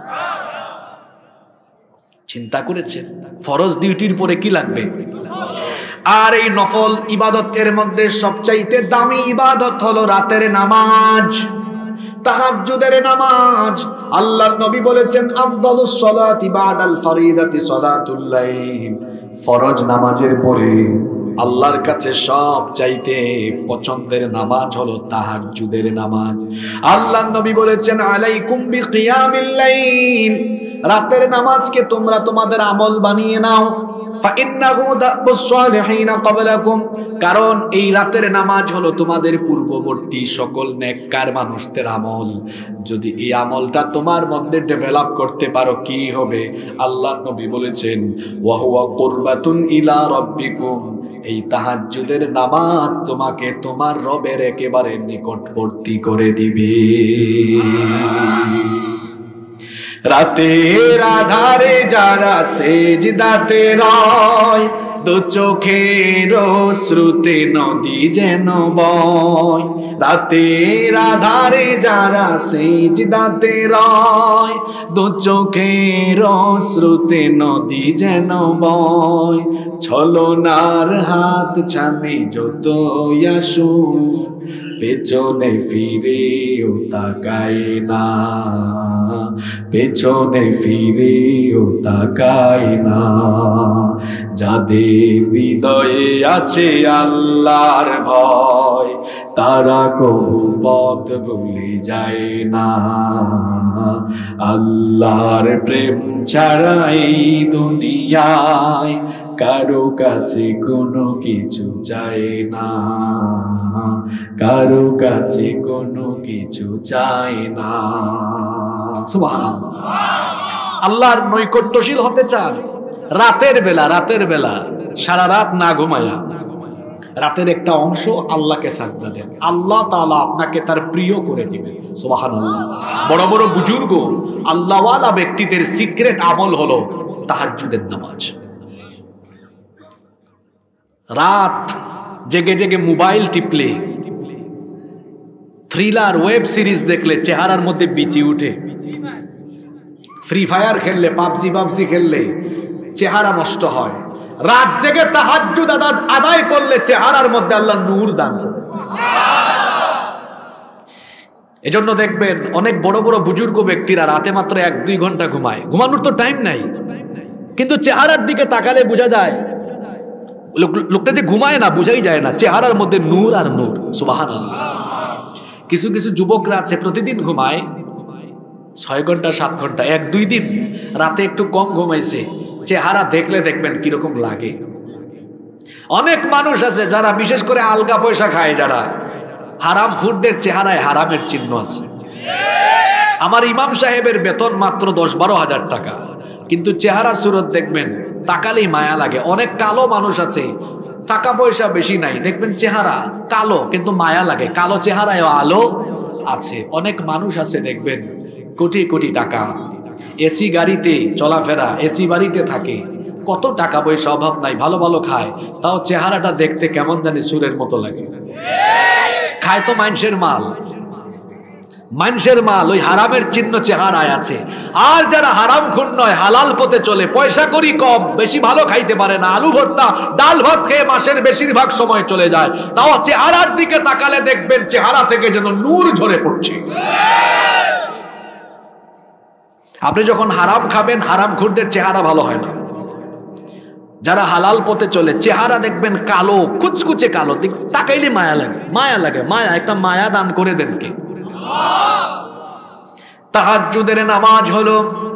চিন্তা করেছেন ফরজ ডিউটির পরে কি লাগবে? আর এই নফল ইবাদতের মধ্যে সবচাইতে দামি ইবাদত হলো রাতের নামাজ, তাহাজ্জুদের নামাজ। আল্লাহর নবী বলেছেন আফদালুস সালাতি বাদাল ফরিদাতি সালাতুল লাইল। ফরজ নামাজের পরে আল্লাহর কাছে সব চাইতে পছন্দের নামাজ হলো তাহাজ্জুদের নামাজ। আল্লাহর নবী বলেছেন আলাইকুম বিকিয়ামিল লাইল, রাতের নামাজকে তোমরা তোমাদের আমল বানিয়ে নাও। ফাইন্নাহু দাবুস সালিহিন ক্বাবলাকুম, কারণ এই রাতের নামাজ হলো তোমাদের পূর্ববর্তী সকল নেককার মানুষদের আমল। যদি এই আমলটা তোমার মধ্যে ডেভেলপ করতে পারো কি হবে? আল্লাহর নবী বলেছেন ওয়া হুয়া কুরবাতুন ইলা রাব্বিকুম, এই তাহাজ্জুদের নামাজ তোমাকে তোমার রবের একেবারে নিকটবর্তী করে দিবে। রাতের আধারে যারা সেজদাতে রয়, দু চোখের শ্রুতে নদী যেন বয়। রাতের আধারে যারা সেজদাতে রয়, দু চোখের শ্রুতে নদী যেন বয়। ছলনার হাত ছানি যতই আসুক, পেছনে ফিরেও তাকায় না, পেছনে ফিরেও তাকায় না। যাদের হৃদয়ে আছে আল্লাহর ভয়, তারা কবু পথ ভুলে যায় না। আল্লাহর প্রেম ছাড়া এই দুনিয়ায় কারো কাছে কোনো কিছু চাই না, কারো কাছে কোনো কিছু চাই না। সুবহানাল্লাহ। আল্লাহর নৈকট্যশীল হতে চান রাতের বেলা, রাতের বেলা সারা রাত না ঘুমায়া রাতের একটা অংশ আল্লাহকে সাজদা দেন, আল্লাহ তাআলা আপনাকে তার প্রিয় করে নেবেন। সুবহানাল্লাহ। বড় বড় বুজুর্গ আল্লাহওয়ালা ব্যক্তিদের সিক্রেট আমল হলো তাহাজ্জুদের নামাজ। রাত জেগে জেগে মোবাইল টিপলে, থ্রিলার ওয়েব সিরিজ দেখলে চেহারার মধ্যে বিচি উঠে, ফ্রি ফায়ার খেললে, পাবজি পাবজি খেললে চেহারা নষ্ট হয়। রাত জেগে তাহাজ্জুদ আদায় করলে চেহারার মধ্যে আল্লাহ নূর দান করে। এজন্য দেখবেন অনেক বড় বড় বুজুর্গ ব্যক্তিরা রাতে মাত্র এক দুই ঘন্টা ঘুমায়, ঘুমানোর তো টাইম নাই, কিন্তু চেহারার দিকে তাকালে বোঝা যায় লোকটা যে ঘুমায় না, বোঝাই যায় না, চেহারার মধ্যে নূর আর নূর। সুবহানাল্লাহ। কিছু কিছু যুবকরা আছে প্রতিদিন ঘুমায় ছয় ঘন্টা সাত ঘন্টা, এক দুই দিন রাতে একটু কম ঘুমাইছে, চেহারা দেখলে দেখবেন কিরকম লাগে। অনেক মানুষ আছে যারা বিশেষ করে আলগা পয়সা খায়, যারা হারাম খুরদের চেহারায় হারামের চিহ্ন আছে। আমার ইমাম সাহেবের বেতন মাত্র দশ বারো হাজার টাকা, কিন্তু চেহারা সুরত দেখবেন তাকালেই মায়া লাগে। অনেক কালো মানুষ আছে, টাকা পয়সা বেশি নাই, দেখবেন চেহারা কালো কিন্তু মায়া লাগে, কালো চেহারায় আলো আছে। অনেক মানুষ আছে দেখবেন কোটি কোটি টাকা, এসি গাড়িতে চলাফেরা, এসি বাড়িতে থাকে, কত টাকা পয়সা অভাব নাই, ভালো ভালো খায়, তাও চেহারাটা দেখতে কেমন জানি সুরের মতো লাগে। খায় তো মানুষের মাল, মানুষের মাল ওই হারামের চিহ্ন চেহারায় আছে। আর যারা হারাম খুন নয়, হালাল পথে চলে, পয়সা করি কম, বেশি ভালো খাইতে পারে না, আলু ভর্তা ডাল ভাত খেয়ে মাসের বেশিরভাগ সময় চলে যায়, তাও চেহারার দিকে তাকালে দেখবেন চেহারা থেকে যেন নূর ঝরে পড়ছে। আপনি যখন হারাম খাবেন, হারাম খুরদের চেহারা ভালো হয় না। যারা হালাল পথে চলে চেহারা দেখবেন কালো, কুচকুচে কালো, তাকাইলে মায়া লাগে, মায়া লাগে, মায়া, একটা মায়া দান করে দেন কে? তাহাজ্জুদের নামাজ হলো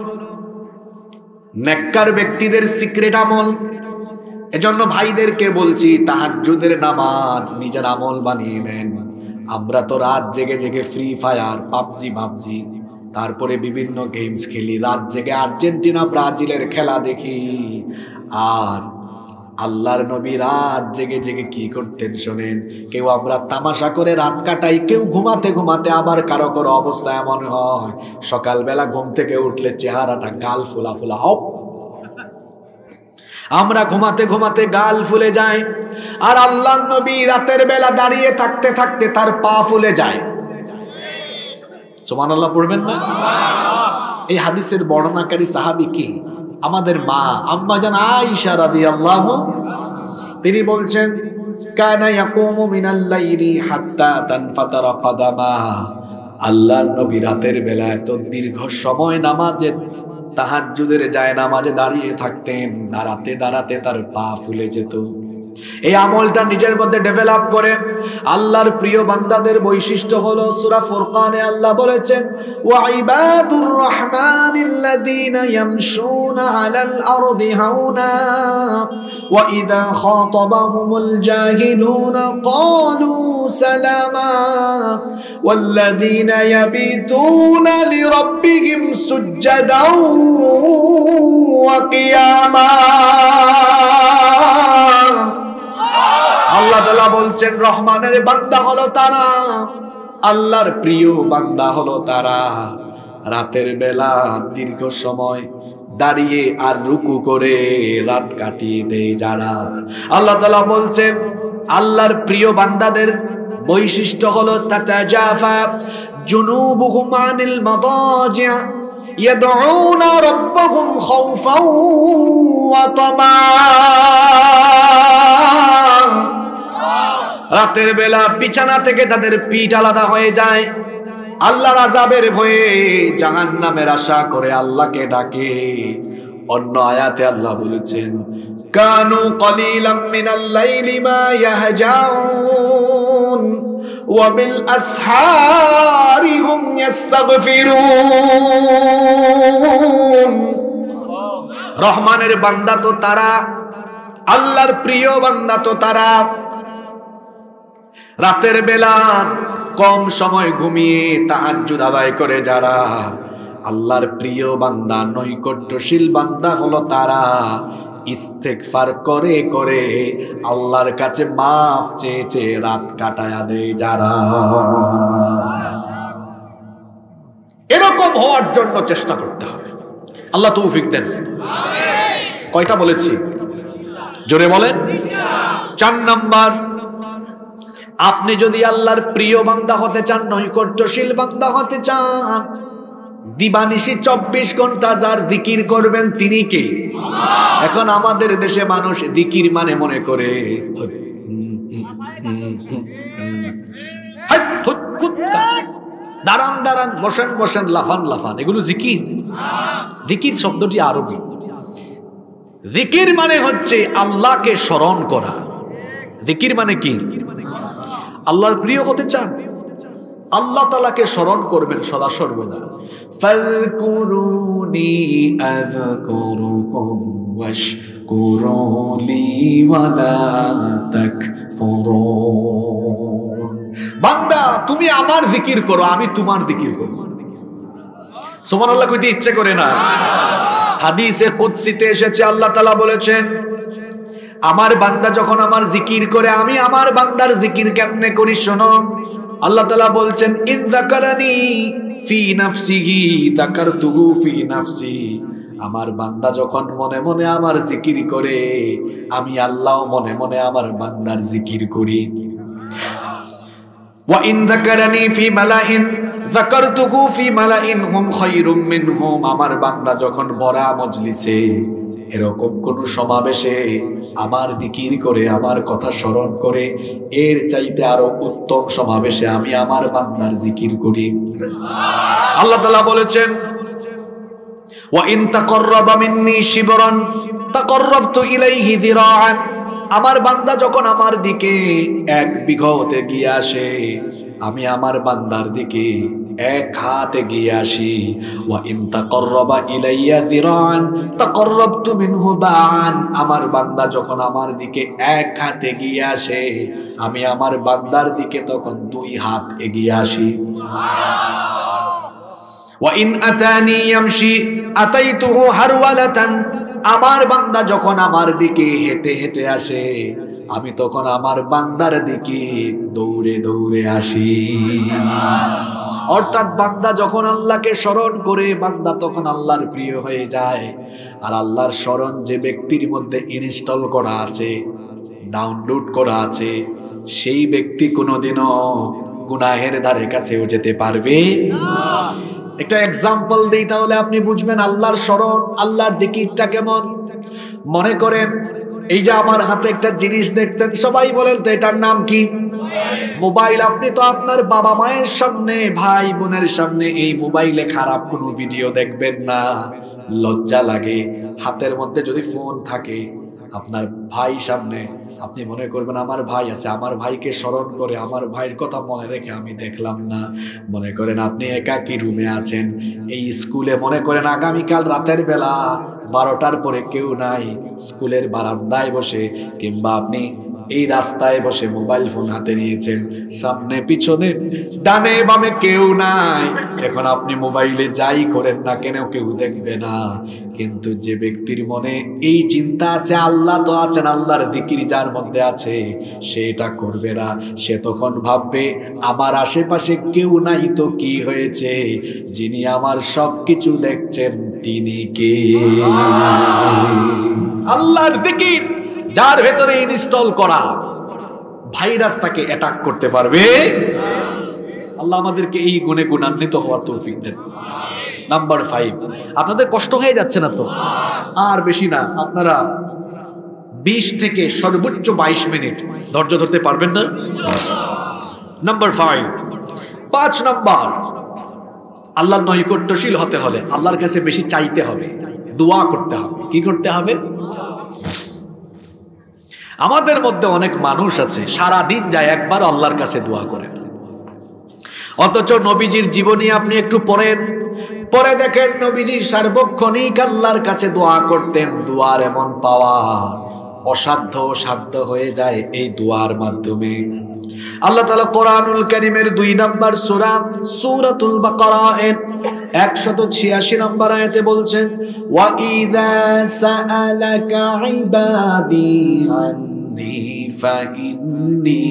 নেককার ব্যক্তিদের সিক্রেট আমল। এজন্য ভাইদেরকে বলছি, তাহাজ্জুদের নামাজ নিজের আমল বানিয়ে নেন। আমরা তো রাত জেগে জেগে ফ্রি ফায়ার, পাবজি পাবজি তারপরে বিভিন্ন গেমস খেলি, রাত জেগে আর্জেন্টিনা ব্রাজিলের খেলা দেখি। আর আল্লাহর নবী রাত জেগে জেগে কি করতেন শোনেন। কেউ আমরা তামাশা করে রাত কাটাই, কেউ ঘুমাতে ঘুমাতে, আবার কারো কারো অবস্থা এমন হয় সকালবেলা ঘুম থেকে উঠলে চেহারাটা গাল ফুলা ফুলা হপ। আমরা ঘুমাতে ঘুমাতে গাল ফুলে যায়, আর আল্লাহর নবী রাতের বেলা দাঁড়িয়ে থাকতে থাকতে তার পা ফুলে যায়। সুবহানাল্লাহ পড়বেন না? এই হাদিসের বর্ণনাকারী সাহাবী কি? আমাদের মা আম্মা জান আয়েশা রাদিয়াল্লাহু, তিনি বলছেন, কানা ইয়াকুমু মিনাল লাইলি হাত্তা তানফাতারা কাদামা। আল্লাহর নবী রাতের বেলা এত দীর্ঘ সময় নামাজে, তাহাজ্জুদের যায় নামাজে দাঁড়িয়ে থাকতেন, দাঁড়াতে দাঁড়াতে তার পা ফুলে যেত। এই আমলটা নিজের মধ্যে ডেভেলপ করেন। আল্লাহর প্রিয় বান্দাদের বৈশিষ্ট্য হলো, সূরা ফুরকানে আল্লাহ বলেছেন, ওয়া ইবাদুর রহমানিল্লাযীনা ইয়ামশুনা আলাল আরদি হাওনা ওয়া ইযা খাতাবাহুমুল জাহিলুনা ক্বালু সালামা ওয়াল্লাযীনা ইয়াবিতুনা লিরাব্বিহিম সুজদাও ওয়া কিয়ামা। আল্লাহ তাআলা বলছেন, রহমানের বান্দা হলো তারা, আল্লাহর প্রিয় বান্দা হলো তারা, রাতের বেলা দীর্ঘ সময় দাঁড়িয়ে আর রুকু করে রাত কাটিয়ে দেয় যারা। আল্লাহ তাআলা বলছেন, আল্লাহর প্রিয় বান্দাদের বৈশিষ্ট্য হলো, তাতাজাফা জুনুবুহুম আনিল মাদাজি' ইয়াদউনা রাব্বাহুম খাউফাও ওয়া তামা। রাতের বেলা বিছানা থেকে তাদের পিঠ আলাদা হয়ে যায়, আল্লাহর আযাবের ভয়ে, জাহান্নামের আশা করে আল্লাহকে ডাকে। অন্য আয়াতে আল্লাহ বলেছেন, কানু কলিলাম মিনাল লাইলি মা ইয়াহজাউন ওয়া বিল আসহারি হুম ইস্তাগফিরুন। রহমানের বান্দা তো তারা, আল্লাহর প্রিয় বান্দা তো তারা, রাতের বেলা কম সময় ঘুমিয়ে তাহাজ্জুদ আদায় করে যারা। আল্লাহর প্রিয় বান্দা, নৈকট্যশীল বান্দা হলো তারা, ইস্তেগফার করে করে আল্লাহর কাছে মাফ চেয়ে চেয়ে রাত কাটায়া দেয় যারা। এরকম হওয়ার জন্য চেষ্টা করতে হবে। আল্লাহ তৌফিক দেন। কয়টা বলেছি? জোরে বলেন। চার নাম্বার, আপনি যদি আল্লাহর প্রিয় বান্দা হতে চান, নৈকট্যশীল বান্দা হতে চান, দিবানিশি চব্বিশ ঘন্টা যার জিকির করবেন তিনি কে? এখন আমাদের দেশে মানুষ জিকির মানে মনে করে দাঁড়ান দাঁড়ান, বসেন বসেন, লাফান লাফান, এগুলো জিকির? জিকির শব্দটি আরবি। জিকির মানে হচ্ছে আল্লাহকে স্মরণ করা। জিকির মানে কি? আল্লাহর প্রিয় হতে চান, আল্লাহ তাআলাকে স্মরণ করবেন সদা সর্বদা। ফাযকুরুনি আযকুরুকুম ওয়াশকুরুলি ওয়ালা তাকফুরুন। বান্দা তুমি আমার জিকির করো, আমি তোমার জিকির করব। সুবহানাল্লাহ কইতে ইচ্ছে করে না? হাদিসে কুদসিতে এসেছে, আল্লাহ তাআলা বলেছেন, আমার বান্দা যখন আমার জিকির করে, আমি আমার বান্দার জিকির কেমনে করি শোনো। আল্লাহ তাআলা বলছেন, ইন যাকারানি ফি নাফসিহি যাকারতুহু ফি নাফসি। আমার বান্দা যখন মনে মনে আমার জিকির করে, আমি আল্লাহ মনে মনে আমার বান্দার জিকির করি। ওয়া ইন যাকারানি ফি মালাইন যাকারতুহু ফি মালাইন হুম খায়রুম মিনহুম, আমার বান্দা যখন বড়া মজলিসে এরকম কোন সমাবেশে আমার জিকির করে আমার কথা স্মরণ করে, এর চাইতে আরো উত্তম সমাবেশে আমি আমার বান্দার জিকির করি। আল্লাহ তাআলা বলেছেন ওয়া ইন তাকাররাবা মিন্নি শিবরান তাকাররাবতু ইলাইহি যিরাআন, আমার বান্দা যখন আমার দিকে এক বিঘতে গিয়ে আসে আমি আমার বান্দার দিকে এক হাতে গিয়ে আসি। ওয়া ইন তাকাররাবা ইলাইয়া যিরাআন তাকাররাবতু মিনহু বা'আন, আমার বান্দা যখন আমার দিকে এক হাতে গিয়ে আসে আমি আমার বান্দার দিকে তখন দুই হাত এগিয়ে আসি। ওয়া ইন আতানি ইয়ামশি আতাইতুহু হারওয়ালাতান, আমার বান্দা যখন আমার দিকে হেঁটে হেঁটে আসে আমি তখন আমার বান্দার দিকে দৌড়ে দৌড়ে আসি। অর্থাৎ বান্দা যখন আল্লাহকে স্মরণ করে বান্দা তখন আল্লাহর প্রিয় হয়ে যায়। আর আল্লাহর স্মরণ যে ব্যক্তির মধ্যে ইনস্টল করা আছে, ডাউনলোড করা আছে, সেই ব্যক্তি কোনোদিনও গুনাহের ধারে কাছেও যেতে পারবে না। একটা এক্সাম্পল দেই তাহলে আপনি বুঝবেন আল্লাহর স্মরণ, আল্লাহর জিকিরটা কেমন। মনে করেন এই যে আমার হাতে একটা জিনিস দেখতেন, সবাই বলেন তো এটার নাম কি? মোবাইল। আপনি তো আপনার বাবা মায়ের সামনে, ভাই বোনের সামনে এই মোবাইলে খারাপ কোনো ভিডিও দেখবেন না, লজ্জা লাগে। হাতের মধ্যে যদি ফোন থাকে আপনার ভাই সামনে, আপনি মনে করবেন আমার ভাই আছে, আমার ভাইকে স্মরণ করে আমার ভাইয়ের কথা মনে রেখে আমি দেখলাম না। মনে করেন আপনি একাকী রুমে আছেন, এই স্কুলে মনে করেন আগামীকাল রাতের বেলা বারোটার পরে কেউ নাই, স্কুলের বারান্দায় বসে কিংবা আপনি এই রাস্তায় বসে মোবাইল ফোন হাতে নিয়েছেন, সামনে পিছনে ডানে বামে কেউ নাই। এখন আপনি মোবাইলে যাই করেন না কেন কেউ দেখবে না, কিন্তু যে ব্যক্তির মনে এই চিন্তা আছে আল্লাহ তো আছেন, আল্লাহর জিকির যার মধ্যে আছে সেটা করবে না। সে তখন ভাববে আমার আশেপাশে কেউ নাই তো কি হয়েছে, যিনি আমার সবকিছু দেখছেন তিনি কে? আল্লাহর জিকির যার ভেতরে ইনস্টল করা, ভাইরাস তাকে অ্যাটাক করতে পারবে। আল্লাহ আমাদেরকে এই গুণে গুণান্বিত হওয়ার তৌফিক দেন। নাম্বার ফাইভ, আপনাদের কষ্ট হয়ে যাচ্ছে না তো? আর বেশি না, আপনারা বিশ থেকে সর্বোচ্চ বাইশ মিনিট ধৈর্য ধরতে পারবেন না? নাম্বার ফাইভ, পাঁচ নাম্বার, আল্লাহর নৈকট্যশীল হতে হলে আল্লাহর কাছে বেশি চাইতে হবে, দোয়া করতে হবে। কি করতে হবে? আমাদের মধ্যে অনেক মানুষ আছে সারা দিন যায় একবার আল্লাহর কাছে দোয়া করেন, অথচ নবীজির জীবনী আপনি একটু পড়েন, পরে দেখেন নবীজি সার্বক্ষণিক আল্লাহর কাছে দোয়া করতেন। দোয়ার এমন পাওয়া, অসাধ্য সাধ্য হয়ে যায় এই দোয়ার মাধ্যমে। আল্লাহ তাআলা কোরআনুল কারীমের দুই নম্বর সূরা সূরাতুল বাকারা এর একশত ছিয়াশি নম্বর আয়াতে বলছেন, ওয়া ইযা সাআলাকা ইবাদি আন্নী ফাইন্নী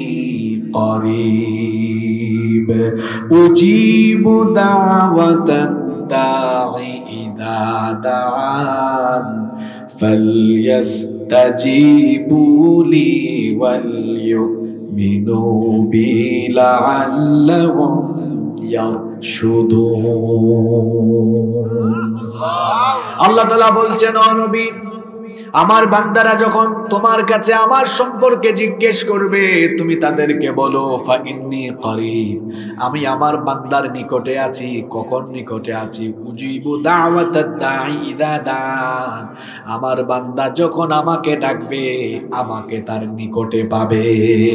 করিব উজিবু দাওয়াতাদ দাঈ ইযা দাআন ফালইস্তাজিবু লি ওয়ালইউমিনু বি লাআল্লাহুম ইয়ারশুদুন। আল্লাহ তাআলা বলছেন, ও নবী, আমার বান্দারা যখন তোমার কাছে আমার সম্পর্কে জিজ্ঞেস করবে তুমি তাদেরকে বলো ফা ইন্নী করিব, আমি আমার বান্দার নিকটে আছি। কখন নিকটে আছি? উজিবু দাওয়াতাদ দাঈ ইযা দান, আমার বান্দা যখন আমাকে ডাকবে আমাকে তার নিকটে পাবে।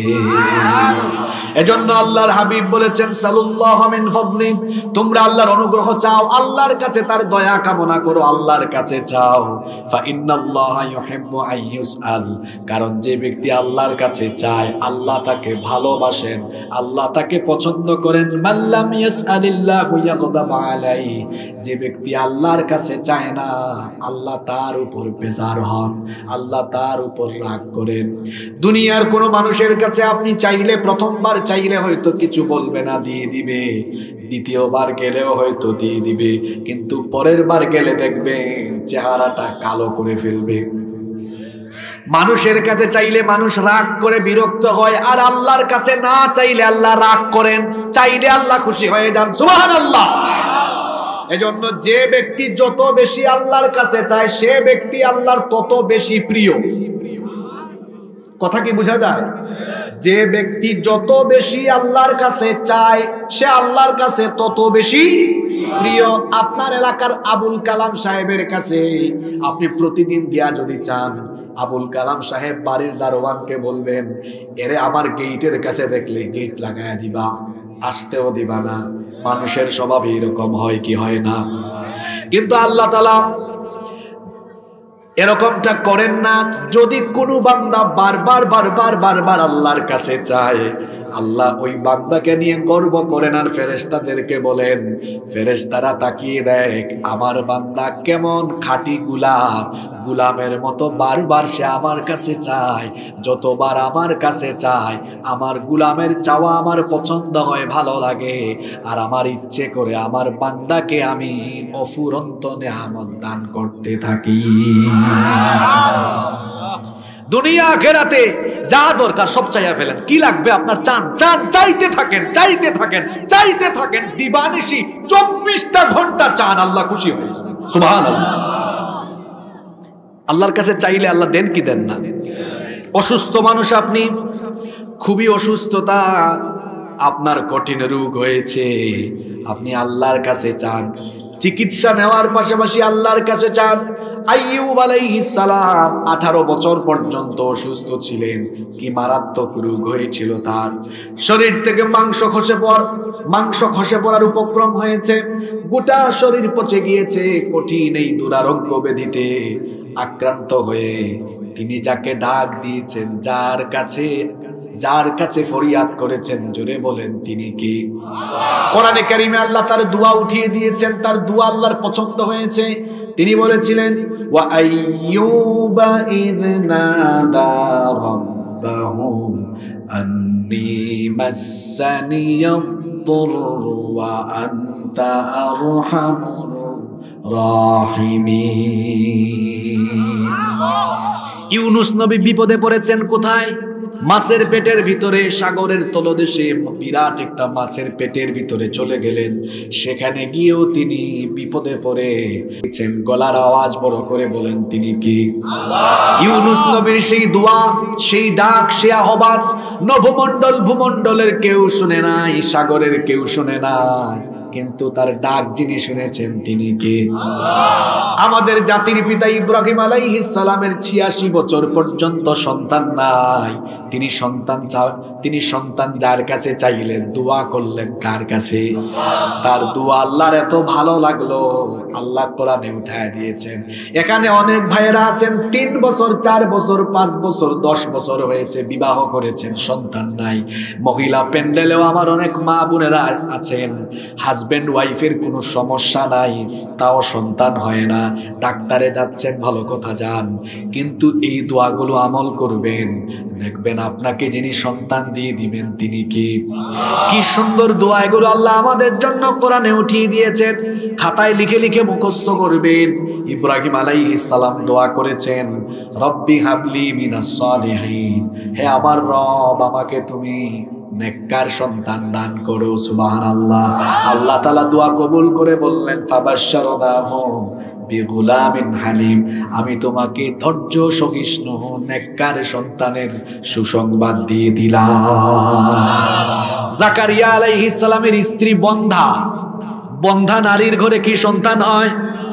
এজন্য আল্লাহর হাবিব বলেছেন, সাল্লাল্লাহু মিন ফাদলি, তোমরা আল্লাহর অনুগ্রহ চাও, আল্লাহর কাছে তার দয়া কামনা করো, আল্লাহর কাছে চাও। ফা ইন্নাল্লাহা ইউহিব্বু আন ইউসআল, কারণ যে ব্যক্তি আল্লাহর কাছে চায় আল্লাহ তাকে ভালোবাসেন, আল্লাহ তাকে পছন্দ করেন। মাল্লাম ইয়াসআলিল্লাহু ইয়াগদাব আলাইহি, যে ব্যক্তি আল্লাহর কাছে চায় না আল্লাহ তার উপর বেজার হন, আল্লাহ তার উপর রাগ করেন। দুনিয়ার কোন মানুষের কাছে আপনি চাইলে, প্রথমবার চাইলে হয়তো কিছু বলবে না, দিয়ে দিবে, দ্বিতীয়বার গেলেও হয়তো দিয়ে দিবে, কিন্তু পরের বার গেলে দেখবেন চেহারাটা কালো করে ফেলবে। মানুষের কাছে চাইলে মানুষ রাগ করে বিরক্ত হয়, আর আল্লাহর কাছে না চাইলে আল্লাহ রাগ করেন, চাইলে আল্লাহ খুশি হয়ে যান। সুবহানাল্লাহ। এজন্য যে ব্যক্তি যত বেশি আল্লাহর কাছে চায় সে ব্যক্তি আল্লাহর তত বেশি প্রিয়। কথা কি বোঝা যায়? যে ব্যক্তি যত বেশি আল্লাহর কাছে চায় সে আল্লাহর কাছে তত বেশি প্রিয়। আপনার এলাকার আবুল কালাম সাহেবের কাছে আপনি প্রতিদিন গিয়া যদি চান, আবুল কালাম সাহেব বাড়ির দারোয়ানকে বলবেন, এরে আমার গেটের কাছে দেখলে গেট লাগায়া দিবা, আসতেও দিবা না। মানুষের স্বভাব এরকম হয় কি হয় না? কিন্তু আল্লাহ তাআলা এরকমটা করেন না। যদি কোনো বান্দা বারবার বারবার বারবার আল্লাহর কাছে চায়, আল্লাহ ওই বান্দাকে নিয়ে গর্ব করেন আর ফেরেশতাদেরকে বলেন, ফেরেশতারা তাকিয়ে দেখ আমার বান্দা কেমন খাঁটি গোলাম, গোলামের মতো বারবার সে আমার কাছে চায়। যতবার আমার কাছে চায় আমার গোলামের চাওয়া আমার পছন্দ হয়, ভালো লাগে, আর আমার ইচ্ছে করে আমার বান্দাকে আমি অফুরন্ত নেয়ামত দান করতে থাকি। দুনিয়া আখিরাতে যা দরকার সব চাইয়া ফেলেন, কি লাগবে আপনার চান চান, চাইতে থাকেন চাইতে থাকেন চাইতে থাকেন, দিবানিশি চব্বিশটা ঘন্টা চান, আল্লাহ খুশি হয়ে যাবেন। সুবহানাল্লাহ। আল্লাহর কাছে চাইলে আল্লাহ দেন কি দেন না? অসুস্থ মানুষ, আপনি খুবই অসুস্থতা, আপনার কঠিন রোগ হয়েছে, আপনি আল্লাহর কাছে চান, চিকিৎসা নেওয়ার পাশাপাশি আল্লাহর কাছে চান। আইয়ুব আলাইহিস সালাম আঠারো বছর পর্যন্ত অসুস্থ ছিলেন। কি মারাত্মক রোগ হয়েছিল তার, শরীর থেকে মাংস খসে পড় মাংস খসে পড়ার উপক্রম হয়েছে, গোটা শরীর পচে গিয়েছে। কঠিন এই দুরারোগ্য ব্যাধিতে আক্রান্ত হয়ে তিনি যাকে ডাক দিয়েছেন, যার কাছে যার কাছে ফরিয়াদ করেছেন, জোরে বলেন তিনি কি? কোরআনে কারিমে আল্লাহ তার দোয়া উঠিয়ে দিয়েছেন, তার দোয়া আল্লাহর পছন্দ হয়েছে। তিনি বলেছিলেন, ওয়া আইয়ুবা ইয নাদা রাব্বাহু আন্নী মাসসানিয়াদ-দুররু ওয়া আনতা আরহামুর রাহিমিন। ইউনুস নবী বিপদে পড়েছেন কোথায়? মাছের পেটের ভিতরে, সাগরের তলদেশে বিরাট একটা মাছের পেটের ভিতরে চলে গেলেন। সেখানে গিয়েও তিনি বিপদে পড়েছেন। গলার আওয়াজ বড় করে বলেন তিনি কি? ইউনুস নবীর সেই দোয়া, সেই ডাক, সে আহ্বান নভমণ্ডল ভূমণ্ডলের কেউ শুনে নাই, সাগরের কেউ শুনে নাই, কিন্তু তার ডাক যিনি শুনেছেন তিনি কে? আমাদের জাতির পিতা ইব্রাহিম আলাইহিস সালামের ছিয়াশি বছর পর্যন্ত সন্তান নাই। তিনি সন্তান তিনি সন্তান যার কাছে চাইলেন, দোয়া করলেন কার কাছে? তার দোয়া আল্লাহর এত ভালো লাগলো, আল্লাহ কোরআনে উঠায় দিয়েছেন। এখানে অনেক ভাইয়েরা আছেন তিন বছর, চার বছর, পাঁচ বছর, দশ বছর হয়েছে, বিবাহ করেছেন, সন্তান নাই। মহিলা প্যান্ডেলেও আমার অনেক মা বোনেরা আছেন, হাজবেন্ড ওয়াইফের কোনো সমস্যা নাই, তাও সন্তান হয় না। ডাক্তারে যাচ্ছেন, ভালো কথা, যান, কিন্তু এই দোয়াগুলো আমল করবেন, দেখবেন আপনাকে যিনি সন্তান দিয়ে দিবেন তিনি কি? কি সুন্দর দোয়া এগুলো আল্লাহ আমাদের জন্য কোরআনে উঠিয়ে দিয়েছেন। খাতায় লিখে লিখে মুখস্থ করবেন। ইব্রাহিম আলাইহিস সালাম দোয়া করেছেন, রব্বি হাবলি মিনাস সালিহিন, হে আমার রব আমাকে তুমি নেককার সন্তান দান করো। সুবহানাল্লাহ। আল্লাহ তাআলা দোয়া কবুল করে বললেন, ফাবাশশারনাহু বিগুলামিন হালিম, আমি তোমাকে ধৈর্য সহিষ্ণু নেককার সন্তানের সুসংবাদ দিয়ে দিলাম। জাকারিয়া আলাইহিস সালামের স্ত্রী বন্ধা, বন্ধা নারীর ঘরে কি সন্তান হয়?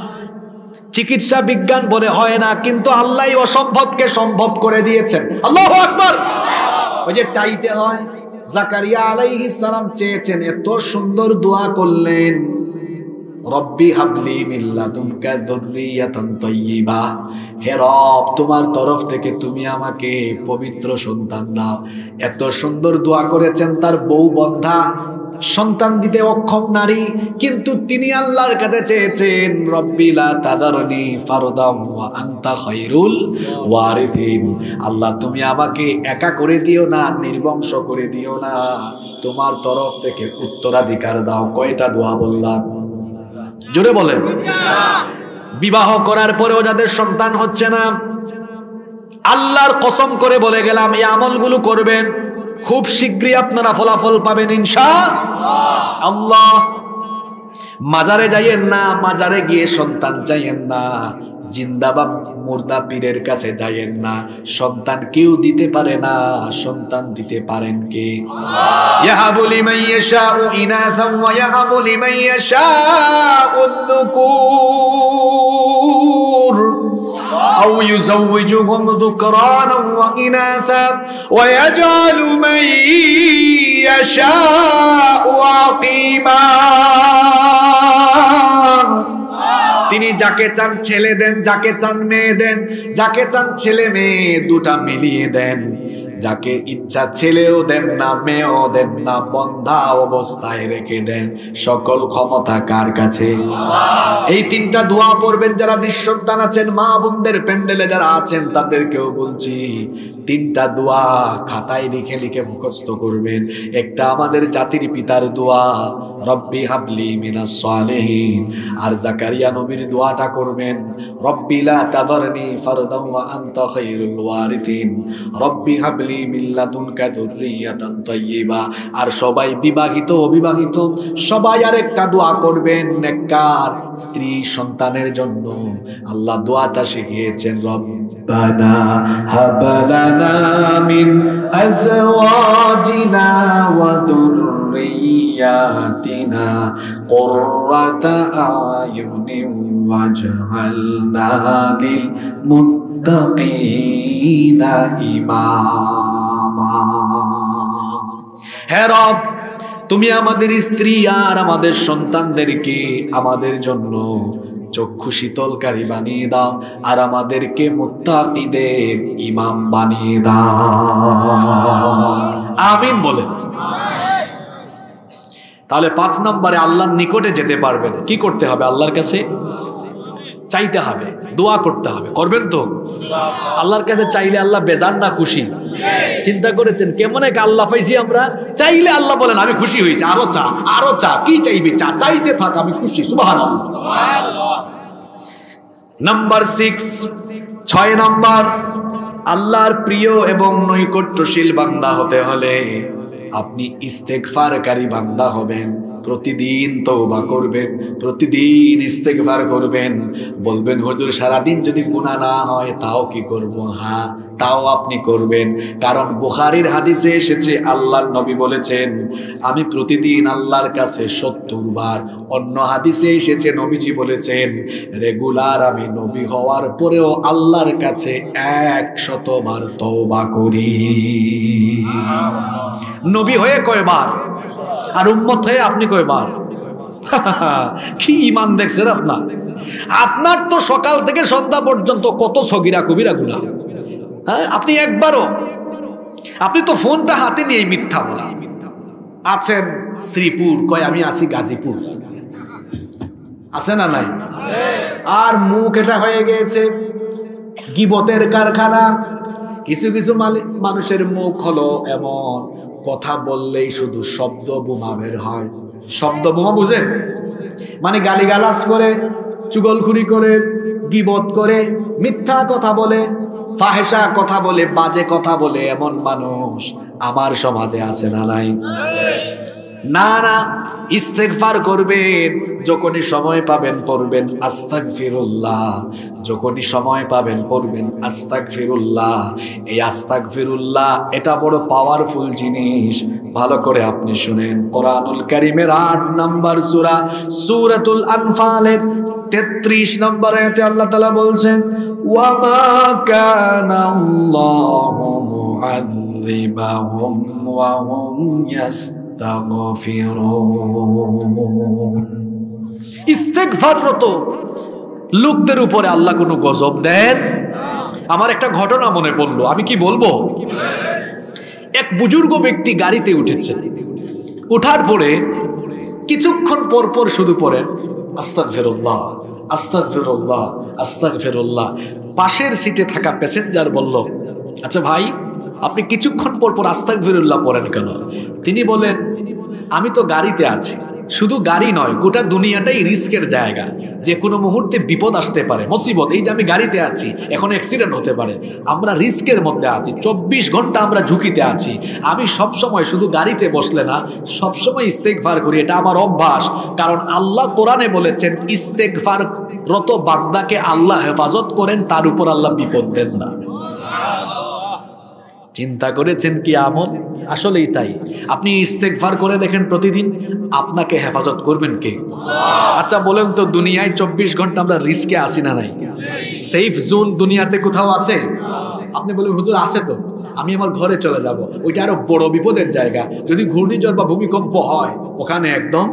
চিকিৎসা বিজ্ঞান বলে হয় না, কিন্তু আল্লাহ অসম্ভবকে সম্ভব করে দিয়েছেন। আল্লাহু আকবার। ওই যে চাইতে হয়, জাকারিয়া আলাইহিস সালাম চেয়েছেন, এত সুন্দর দোয়া করলেন, রব্বি হাবলি মিন লাদুনকা যুররিয়াতান তাইয়্যিবা, হে রব তোমার তরফ থেকে তুমি আমাকে পবিত্র সন্তান দাও। এত সুন্দর দোয়া করেছেন। তার বউ বন্ধা, সন্তান দিতে অক্ষম নারী, কিন্তু তিনি আল্লাহর কাছে চেয়েছেন, রব্বি লা তাযারনি ফারদাম ওয়া আনতা খায়রুল ওয়ারিসিন, আল্লাহ তুমি আমাকে একা করে দিও না, নির্বংশ করে দিও না, তোমার তরফ থেকে উত্তরাধিকার দাও। কয়টা দোয়া বললাম? জোরে বলেন। বিবাহ করার পরেও যাদের সন্তান হচ্ছে না, আল্লাহর কসম করে বলে গেলাম, এই আমলগুলো করবেন, খুব শীঘ্রই আপনারা ফলাফল পাবেন ইনশাআল্লাহ। মাজারে যাইয়েন না, মাজারে গিয়ে সন্তান চাইয়েন না, জিন্দাবাদ মুর্দা পীরের কাছে যাইয়েন না। সন্তান কেউ দিতে পারে না, সন্তান দিতে পারেন কে? ইয়াহাবু লিমান ইয়াশাউ ইনাসান ওয়া ইয়াহাবু লিমান ইয়াশাউ যুকুর আও ইউযাওয়িজুহুম যুকরানা ওয়া ইনাসা ওয়া ইয়াজআলু মান ইয়াশাউ আকিমা। তিনি যাকে চান ছেলে দেন, যাকে চান মেয়ে দেন, যাকে চান ছেলে মেয়ে দুটা মিলিয়ে দেন, যাকে ইচ্ছা ছেলেও দেন না মেয়েও দেন না, বন্ধা অবস্থায় রেখে দেন। সকল ক্ষমতা কার কাছে? এই তিনটা দোয়া পড়বেন যারা নিঃসন্তান আছেন, মা বোনদের প্যান্ডেলে যারা আছেন তাদেরকেও বলছি, তিনটা দোয়া খাতায় লিখে লিখে মুখস্থ করবেন। একটা আমাদের জাতির পিতার দোয়া, রব্বি হাবলি মিনাস সালিহিন। আর জাকারিয়া নবীর দোয়াটা করবেন, রব্বি লা তাযরনি ফারদান ওয়া আনতা খায়রুল ওয়ারিথিন, রব্বি হাবলি মিন লাদুনকা যুররিয়াতান তাইয়্যিবা। আর সবাই বিবাহিত অবিবাহিত সবাই আরেকটা দোয়া করবেন নেককার স্ত্রী সন্তানের জন্য। আল্লাহ দোয়াটা শিখিয়েছেন, রব্বানা হাব লানা মিন আজওয়াজিনা ওয়া যুররিয়াতিনা কুররাতা আয়ুনিন ওয়াজআলনা লিল মুত্তাকিনা ইমামা। হে রব, তুমি আমাদের স্ত্রী আর আমাদের সন্তানদেরকে আমাদের জন্য চক্ষু শীতলকারী বানিয়ে দাও, আর আমাদেরকে মুত্তাকিদের ইমাম বানিয়ে দাও। আমিন বলেন। তাহলে পাঁচ নম্বরে আল্লাহর নিকটে যেতে পারবেন, কি করতে হবে? আল্লাহর কাছে চাইতে হবে, দোয়া করতে হবে। করবেন তো? আল্লাহর কাছে চাইলে আল্লাহ বেজান না খুশি? চিন্তা করেছেন কেমন এক আল্লাহ পাইছি আমরা? চাইলে আল্লাহ বলেন আমি খুশি হয়েছি, আরো চা, আরো চা, কি চাইবি? চা, চাইতে থাক, আমি খুশি। সুবহানাল্লাহ। নাম্বার সিক্স, ছয় নাম্বার, আল্লাহর প্রিয় এবং নৈকট্যশীল বান্দা হতে হলে আপনি ইস্তেগফারকারী বান্দা হবেন। প্রতিদিন তওবা করবেন, প্রতিদিন ইস্তেগফার করবেন। বলবেন হুজুর সারাদিন যদি গুনাহ না হয় তাও কি করব? হ্যাঁ, তাও আপনি করবেন। কারণ বুখারীর হাদিসে এসেছে, আল্লাহর নবী বলেছেন আমি প্রতিদিন আল্লাহর কাছে সত্তর বার। অন্য হাদিসে এসেছে নবীজি বলেছেন রেগুলার আমি নবী হওয়ার পরেও আল্লাহর কাছে একশত বার তওবা করি। নবী হয়ে কয়বার? আর উম্মত হয়ে আপনি কয়বার? কি ইমান দেখছেন আপনার? আপনার তো সকাল থেকে সন্ধ্যা পর্যন্ত কত সগীরা কবিরা গুনাহ, হ্যাঁ? আপনি একবারও, আপনি তো ফোনটা হাতে নিয়ে মিথ্যা বলা। আছেন শ্রীপুর, কয় আমি আছি গাজীপুর, আছে না নাই? আর মুখ এটা হয়ে গিয়েছে গীবতের কারখানা। কিছু কিছু মানুষের মুখ হলো এমন, কথা বললেই শুধু শব্দ বোমা বের হয়। শব্দ বোমা বুঝেন? মানে গালিগালাজ করে, চুগলখুরি করে, গীবত করে, মিথ্যা কথা বলে, ফাহেসা কথা বলে, বাজে কথা বলে এমন মানুষ আমার সমাজে আছে না নাই? না না, ইস্তেগফার করবেন, যখনই সময় পাবেন পড়বেন আস্তাগফিরুল্লাহ, যখনই সময় পাবেন পড়বেন আস্তাগফিরুল্লাহ। এই আস্তাগফিরুল্লাহ এটা বড় পাওয়ারফুল জিনিস। ভালো করে আপনি শুনেন, কোরআনুল কারীমের আট নম্বর সূরা সূরাতুল আনফালের তেত্রিশ নম্বর আয়াতে আল্লাহ তাআলা বলছেন ওয়া মা কানা আল্লাহু মুআযিবাহুম ওয়া হুম ইয়াস্তাগফিরুন। ইস্তেগফাররত লোকদের উপরে আল্লাহ কোনো গজব দেন? আমার একটা ঘটনা মনে পড়লো, আমি কি বলবো? এক বুজুর্গ ব্যক্তি গাড়িতে উঠেছেন, ওঠার পরে কিছুক্ষণ পর পর শুধু পড়েন আস্তাগফিরুল্লাহ, আস্তাগফিরুল্লাহ, আস্তাগফিরুল্লাহ। পাশের সিটে থাকা প্যাসেঞ্জার বলল, আচ্ছা ভাই আপনি কিছুক্ষণ পর পর আস্তাগফিরুল্লাহ পড়েন কেন? তিনি বলেন আমি তো গাড়িতে আছি, শুধু গাড়ি নয় গোটা দুনিয়াটাই রিস্কের জায়গা। যে কোনো মুহূর্তে বিপদ আসতে পারে, মুসিবত। এই যে আমি গাড়িতে আছি, এখন অ্যাক্সিডেন্ট হতে পারে, আমরা রিস্কের মধ্যে আছি, চব্বিশ ঘন্টা আমরা ঝুঁকিতে আছি। আমি সব সময় শুধু গাড়িতে বসলে না, সবসময় ইস্তেগফার করি, এটা আমার অভ্যাস। কারণ আল্লাহ কোরআনে বলেছেন ইস্তেগফার রত বান্দাকে আল্লাহ হেফাজত করেন, তার উপর আল্লাহ বিপদ দেন না। চিন্তা করেছেন কি আমল? আসলেই তাই। আপনি ইস্তেগফার করে দেখেন প্রতিদিন, আপনাকে হেফাজত করবেন কে? আচ্ছা বলেন তো, দুনিয়ায় চব্বিশ ঘন্টা আমরা রিস্কে আসি না নাই? সেফ জোন দুনিয়াতে কোথাও আছে? আপনি বলেন হুজুর আছে তো, আমি আমার ঘরে চলে যাব, ওইটা আরো বড় বিপদের জায়গা। যদি ঘূর্ণিঝড় বা ভূমিকম্প হয়, ওখানে একদম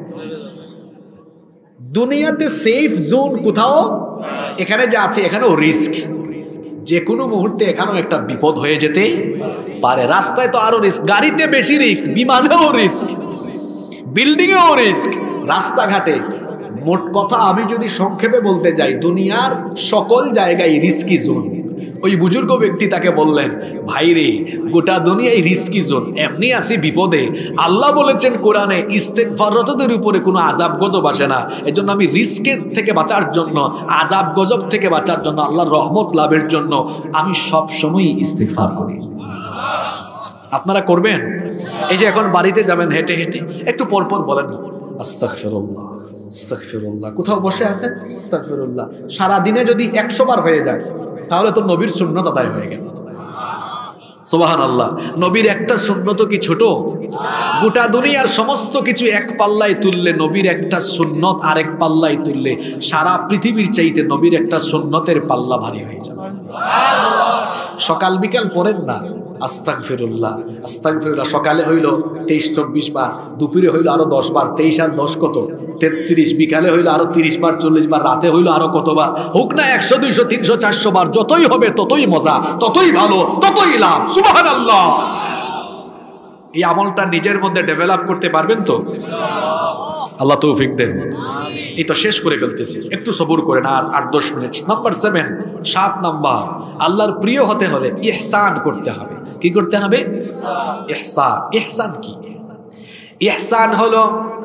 দুনিয়াতে সেফ জোন কোথাও, এখানে যে আছে এখানেও রিস্ক। যে কোনো মুহূর্তে এখানেও একটা বিপদ হয়ে যেতে পারে। রাস্তায় তো আরো রিস্ক, গাড়িতে বেশি রিস্ক, বিমানেও রিস্ক, বিল্ডিংয়েও রিস্ক, রাস্তাঘাটে। মোট কথা আমি যদি সংক্ষেপে বলতে যাই, দুনিয়ার সকল জায়গায় রিস্কি জোন। ওই বুজুর্গ ব্যক্তি তাকে বললেন, ভাই রে, গোটা দুনিয়ায় রিস্কি জোন, এমনি আসি বিপদে। আল্লাহ বলেছেন কোরআনে ইস্তেগফাররতদের উপরে কোনো আযাব গজব আসে না। এজন্য আমি রিস্কের থেকে বাঁচার জন্য, আযাব গজব থেকে বাঁচার জন্য, আল্লাহর রহমত লাভের জন্য আমি সব সময় ইস্তেগফার করি। আপনারা করবেন? এই যে এখন বাড়িতে যাবেন হেঁটে হেঁটে, একটু পরপর বলেন না আস্তাগফিরুল্লাহ আস্তাগফিরুল্লাহ। কোথাও বসে আছেন, আস্তাগফিরুল্লাহ। সারাদিনে যদি একশো বার হয়ে যায়, তাহলে তো নবীর সুন্নত আদায় হয়ে গেল। সুবহানাল্লাহ। নবীর একটা সুন্নত কি ছোট? গোটা দুনিয়ার সমস্ত কিছু এক পাল্লায় তুললে, নবীর একটা সুন্নত আরেক পাল্লায় তুললে, সারা পৃথিবীর চাইতে নবীর একটা সুন্নতের পাল্লা ভারী হয়ে যাবে। সকাল বিকাল পড়েন না আস্তাগফিরুল্লাহ আস্তাগফিরুল্লাহ। সকালে হইল তেইশ চব্বিশ বার, দুপুরে হইল আরো দশ বার, তেইশ আর দশ কত? তেত্রিশ। বিকালে হইলো আরো তিরিশ বার, চল্লিশ বার, রাতে হইলো আরো কতবার? হোক না একশো দুইশো তিনশো চারশো বার, যতই হবে ততই মজা, ততই ভালো, ততই লাভ। সুবহানাল্লাহ। এই আমলটা নিজের মধ্যে ডেভেলপ করতে পারবেন তো? আল্লাহ তৌফিক দেন। এই তো শেষ করে ফেলতেছি, একটু সবুর করেন, আর আট দশ মিনিট। নাম্বার সেভেন, সাত নাম্বার, আল্লাহর প্রিয় হতে হলে ইহসান করতে হবে। কি করতে হবে? ইহসান। ইহসান কি? ইহসান হলো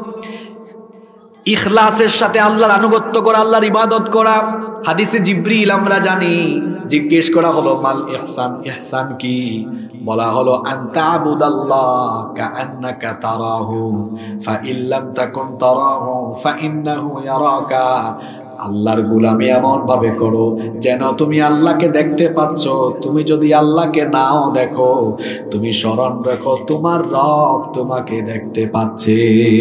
ইখলাসের সাথে আল্লাহর আনুগত্য করা, আল্লাহর ইবাদত করা। হাদিসে জিবরিল আমরা জানি, জিজ্ঞেস করা হলো মাল ইহসান, ইহসান কি? বলা হলো আনতা আবুদাল্লাহ কাআন্নাকা তারাহু ফাইন লাম তাকুন তারাহু ফাইন্নাহু ইয়ারাকা। আল্লাহর গোলামি এমন ভাবে করো যেন তুমি আল্লাহকে দেখতে পাচ্ছ। তুমি যদি আল্লাহকে নাও দেখো, তুমি স্মরণ রাখো তোমার রব তোমাকে দেখতে পাচ্ছে।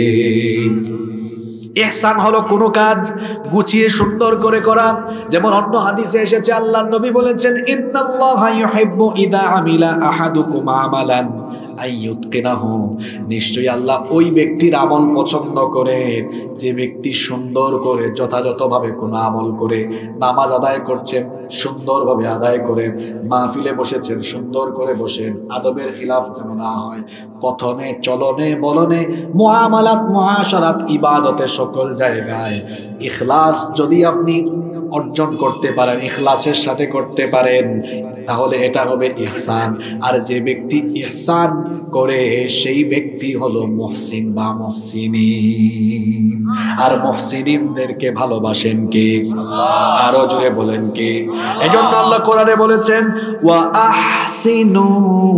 ইহসান হলো কোনো কাজ গুছিয়ে সুন্দর করে করা। যেমন অন্য হাদিসে এসেছে, আল্লাহর নবী বলেছেন ইন্নাল্লাহা ইউহিব্বু ইযা আমিলা আহাদুকুম আমালান আইয়ুতকিনাহু। নিশ্চয়ই আল্লাহ ওই ব্যক্তির আমল পছন্দ করেন যে ব্যক্তি সুন্দর করে যথাযথভাবে কোনো আমল করে। নামাজ আদায় করছেন, সুন্দরভাবে আদায় করেন। মাহফিলে বসেছেন, সুন্দর করে বসেন, আদবের খিলাফ যেন না হয়। কথনে, চলনে, বলনে, মুআমালাত, মুআশারাত, ইবাদতের সকল জায়গায় ইখলাস যদি আপনি অর্জন করতে পারেন, ইখলাসের সাথে করতে পারেন, তাহলে এটা হবে ইহসান। আর যে ব্যক্তি ইহসান করে সেই ব্যক্তি হলো মুহসিন বা মুহসিনিন। আর মুহসিনিনদেরকে ভালোবাসেন কে? আরো জোরে বলেন কে? এজন্য আল্লাহ কোরআনে বলেছেন ওয়া আহসিনু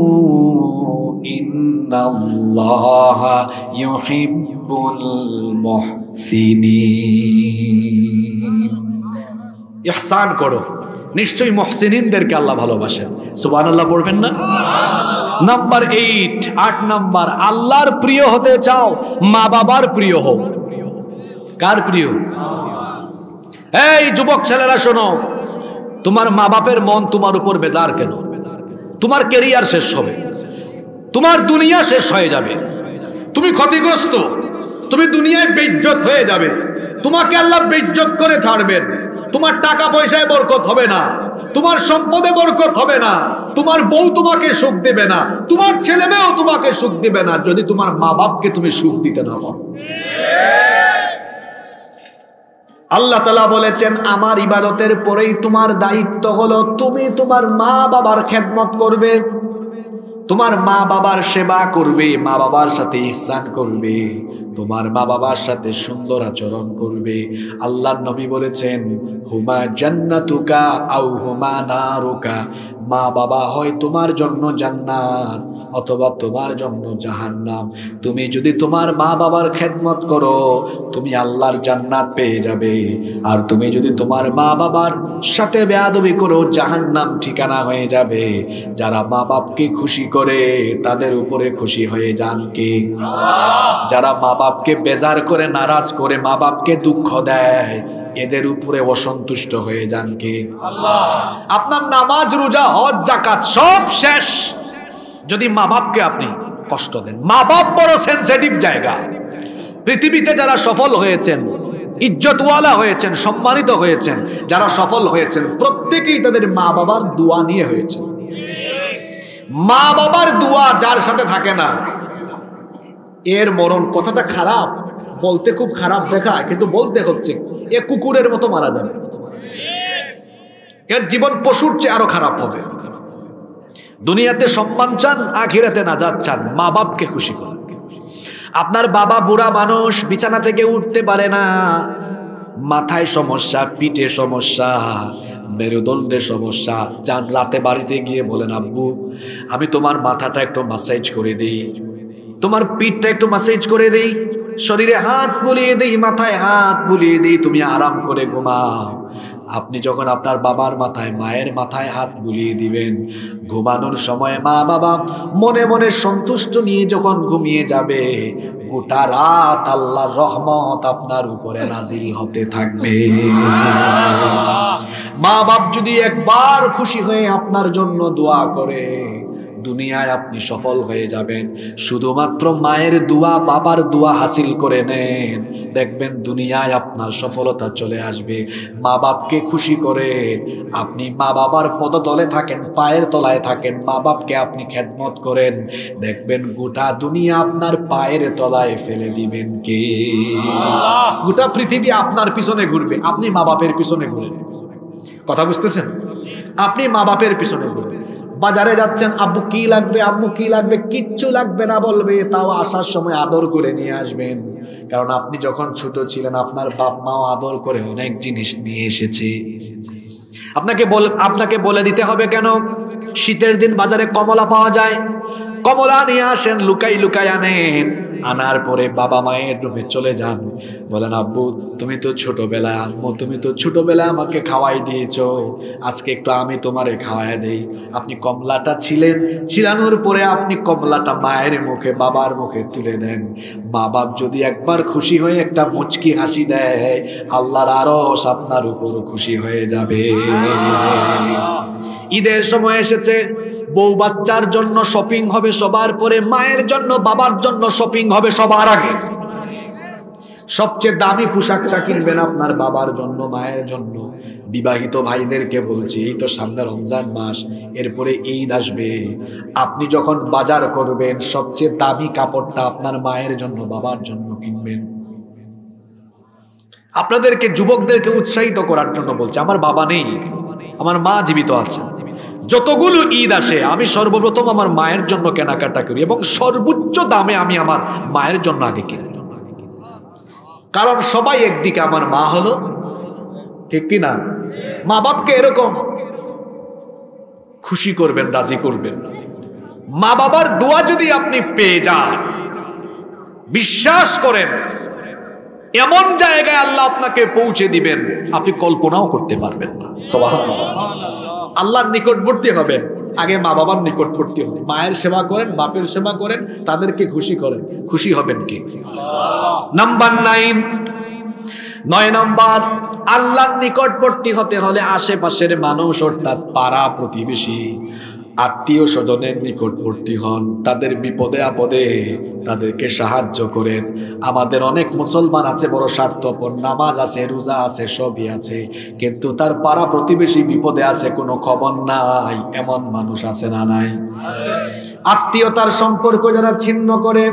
ইন্নাল্লাহা ইউহিব্বুল মুহসিনিন। ইহসান করো, নিশ্চয়ই মুহসিনিনদেরকে আল্লাহ ভালোবাসেন। সুবহানাল্লাহ পড়বেন না? নাম্বার এইট, আট নাম্বার, আল্লাহর প্রিয় হতে চাও, মা বাবার প্রিয় হও। কার প্রিয়? এই যুবক ছেলেরা শোনো, তোমার মা বাপের মন তোমার উপর বেজার কেন? তোমার ক্যারিয়ার শেষ হবে, তোমার দুনিয়া শেষ হয়ে যাবে, তুমি ক্ষতিগ্রস্ত, তুমি দুনিয়ায় বেইজ্জত হয়ে যাবে, তোমাকে আল্লাহ বেইজ্জত করে ছাড়বেন। তোমার টাকা পয়সায় বরকত হবে না, তোমার সম্পদে বরকত হবে না, তোমার বউ তোমাকে সুখ দেবে না, তোমার ছেলে মেয়েও তোমাকে সুখ দিবে না যদি তোমার মা বাপকে তুমি সুখ দিতে না পারো। আল্লাহ তাআলা বলেছেন আমার ইবাদতের পরেই তোমার দায়িত্ব হলো তুমি তোমার মা বাবার খেদমত করবে। তোমার মা বাবার সেবা করবে, মা বাবার সাথে ইহসান করবে, তোমার মা বাবার সাথে সুন্দর আচরণ করবে। আল্লাহর নবী বলেছেন, হুমা জান্নাতুকা আও হুমা নারুকা, মা বাবা হয় তোমার জন্য জান্নাত অথবা তোমার জন্য জাহান্নাম। তুমি যদি তোমার মা বাবার খেদমত করো তুমি আল্লাহর জান্নাত পেয়ে যাবে, আর তুমি যদি তোমার মা বাবার সাথে বেয়াদবি করো জাহান্নাম ঠিকানা হয়ে যাবে। যারা মা বাপকে খুশি করে তাদের উপরে খুশি হয়ে যান কে? যারা মা বাপকে বেজার করে, নারাজ করে, মা বাপকে দুঃখ দেয়, এদের উপরে অসন্তুষ্ট হয়ে যান কে? আল্লাহ। আপনার নামাজ, রোজা, হজ, যাকাত সব শেষ, যদি মা বাপকে আপনি কষ্ট দেন। মা বাপ বড় সেনসিটিভ জায়গা। পৃথিবীতে যারা সফল হয়েছেন, ইজ্জতওয়ালা হয়েছেন, সম্মানিত হয়েছেন, যারা সফল হয়েছেন প্রত্যেকেই তাদের মা বাবার দোয়া নিয়ে হয়েছে। মা বাবার দোয়া যার সাথে থাকে না এর মরণ, কথাটা খারাপ বলতে খুব খারাপ দেখায়, কিন্তু বলতে হচ্ছে, এ কুকুরের মতো মারা যাবে, এর জীবন পশুর চেয়ে আরো খারাপ হবে। দুনিয়াতে সম্মান চান, আখিরাতে নাজাত চান, মা বাপকে খুশি করেন। আপনার বাবা বুড়া মানুষ, বিছানা থেকে উঠতে পারে না, মাথায় সমস্যা, পিঠে সমস্যা, মেরুদণ্ডে সমস্যা, যান রাতে বাড়িতে গিয়ে বলেন, আব্বু আমি তোমার মাথাটা একটু মাসাজ করে দিই, তোমার পিঠটা একটু মাসাজ করে দিই, শরীরে হাত বুলিয়ে দিই, মাথায় হাত বুলিয়ে দিই, তুমি আরাম করে ঘুমাও। আপনি যখন আপনার বাবার মাথায়, মায়ের মাথায় হাত বুলিয়ে দিবেন, ঘুমানোর সময় মা বাবা মনে মনে সন্তুষ্ট নিয়ে যখন ঘুমিয়ে যাবে, গোটা রাত আল্লাহর রহমত আপনার উপরে নাজিল হতে থাকবে। মা বাপ যদি একবার খুশি হয়ে আপনার জন্য দোয়া করে, দুনিয়ায় আপনি সফল হয়ে যাবেন। শুধুমাত্র মায়ের দোয়া, বাবার দোয়া হাসিল করে নেন, দেখবেন দুনিয়ায় আপনার সফলতা চলে আসবে। মা বাপকে খুশি করে আপনি মা বাবার পদতলে থাকেন, পায়ের তলায় থাকেন, মা বাপকে আপনি খেদমত করেন, দেখবেন গোটা দুনিয়া আপনার পায়ের তলায় ফেলে দিবেন কে? গোটা পৃথিবী আপনার পিছনে ঘুরবে, আপনি মা বাপের পিছনে ঘুরেন। কথা বুঝতেছেন? আপনি মা বাপের পিছনে ঘুরেন। বাজারে যাচ্ছেন, আব্বু কি লাগবে, আম্মু কি লাগবে, কিচ্ছু লাগবে না বলবে, তাও আসার সময় আদর করে নিয়ে আসবেন। কারণ আপনি যখন ছোট ছিলেন আপনার বাপ মাও আদর করে অনেক জিনিস নিয়ে এসেছে। আপনাকে বল আপনাকে বলে দিতে হবে কেন? শীতের দিন বাজারে কমলা পাওয়া যায়, কমলা নিয়ে আসেন, লুকাই লুকাই আনেন, আনার পরে বাবা মায়ের রুমে চলে যান, বলেন, আব্বু তুমি তো ছোটবেলায়, আম্মু তুমি তো ছোটবেলায় আমাকে খাওয়াই দিয়েছো, আজকে একটু আমি তোমারে খাওয়াই দেই। আপনি কমলাটা ছিলেন, ছিলানোর পরে আপনি কমলাটা মায়ের মুখে, বাবার মুখে তুলে দেন। মা বাপ যদি একবার খুশি হয়ে একটা মুচকি হাসি দেয়, আল্লাহর আরশ আপনার উপর খুশি হয়ে যাবে। ঈদের সময় এসেছে, বউ বাচ্চার জন্য শপিং হবে সবার পরে, মায়ের জন্য, বাবার জন্য শপিং হবে সবার আগে। সবচেয়ে দামি পোশাকটা কিনবেন আপনার বাবার জন্য, মায়ের জন্য। বিবাহিত ভাইদেরকে বলছি, এই তো সামনে রমজান মাস, এরপরে ঈদ আসবে, আপনি যখন বাজার করবেন সবচেয়ে দামি কাপড়টা আপনার মায়ের জন্য, বাবার জন্য কিনবেন। আপনাদেরকে, যুবকদেরকে উৎসাহিত করার জন্য বলছি, আমার বাবা নেই, আমার মা জীবিত আছে, যতগুলো ঈদ আসে আমি সর্বপ্রথম আমার মায়ের জন্য কেনাকাটা করি এবং সর্বোচ্চ দামে আমি আমার মায়ের জন্য আগে কিনি। কারণ সবাই একদিকে, আমার মা হলো, ঠিক কিনা? মা বাপকে এরকম খুশি করবেন, রাজি করবেন। মা বাবার দোয়া যদি আপনি পেয়ে যান, বিশ্বাস করেন এমন জায়গায় আল্লাহ আপনাকে পৌঁছে দিবেন আপনি কল্পনাও করতে পারবেন না। সুবহানাল্লাহ। আল্লাহর নিকটবর্তী হবেন, আগে মা বাবার নিকটবর্তী হবেন, মায়ের সেবা করেন, বাপের সেবা করেন, তাদেরকে খুশি করেন, খুশি হবেন কি? নাম্বার নাইন, নয় নম্বর, আল্লাহর নিকটবর্তী হতে হলে আশেপাশের মানুষ অর্থাৎ পাড়া প্রতিবেশী, আত্মীয় স্বজনের নিকটবর্তী হন, তাদের বিপদে আপদে তাদেরকে সাহায্য করেন। আমাদের অনেক মুসলমান আছে বড় স্বার্থপর, নামাজ আছে, রোজা আছে, সবই আছে, কিন্তু তার পাড়া প্রতিবেশী বিপদে আছে, কোনো খবর নাই, এমন মানুষ আছে না নাই? আত্মীয়তার সম্পর্ক যারা ছিন্ন করে,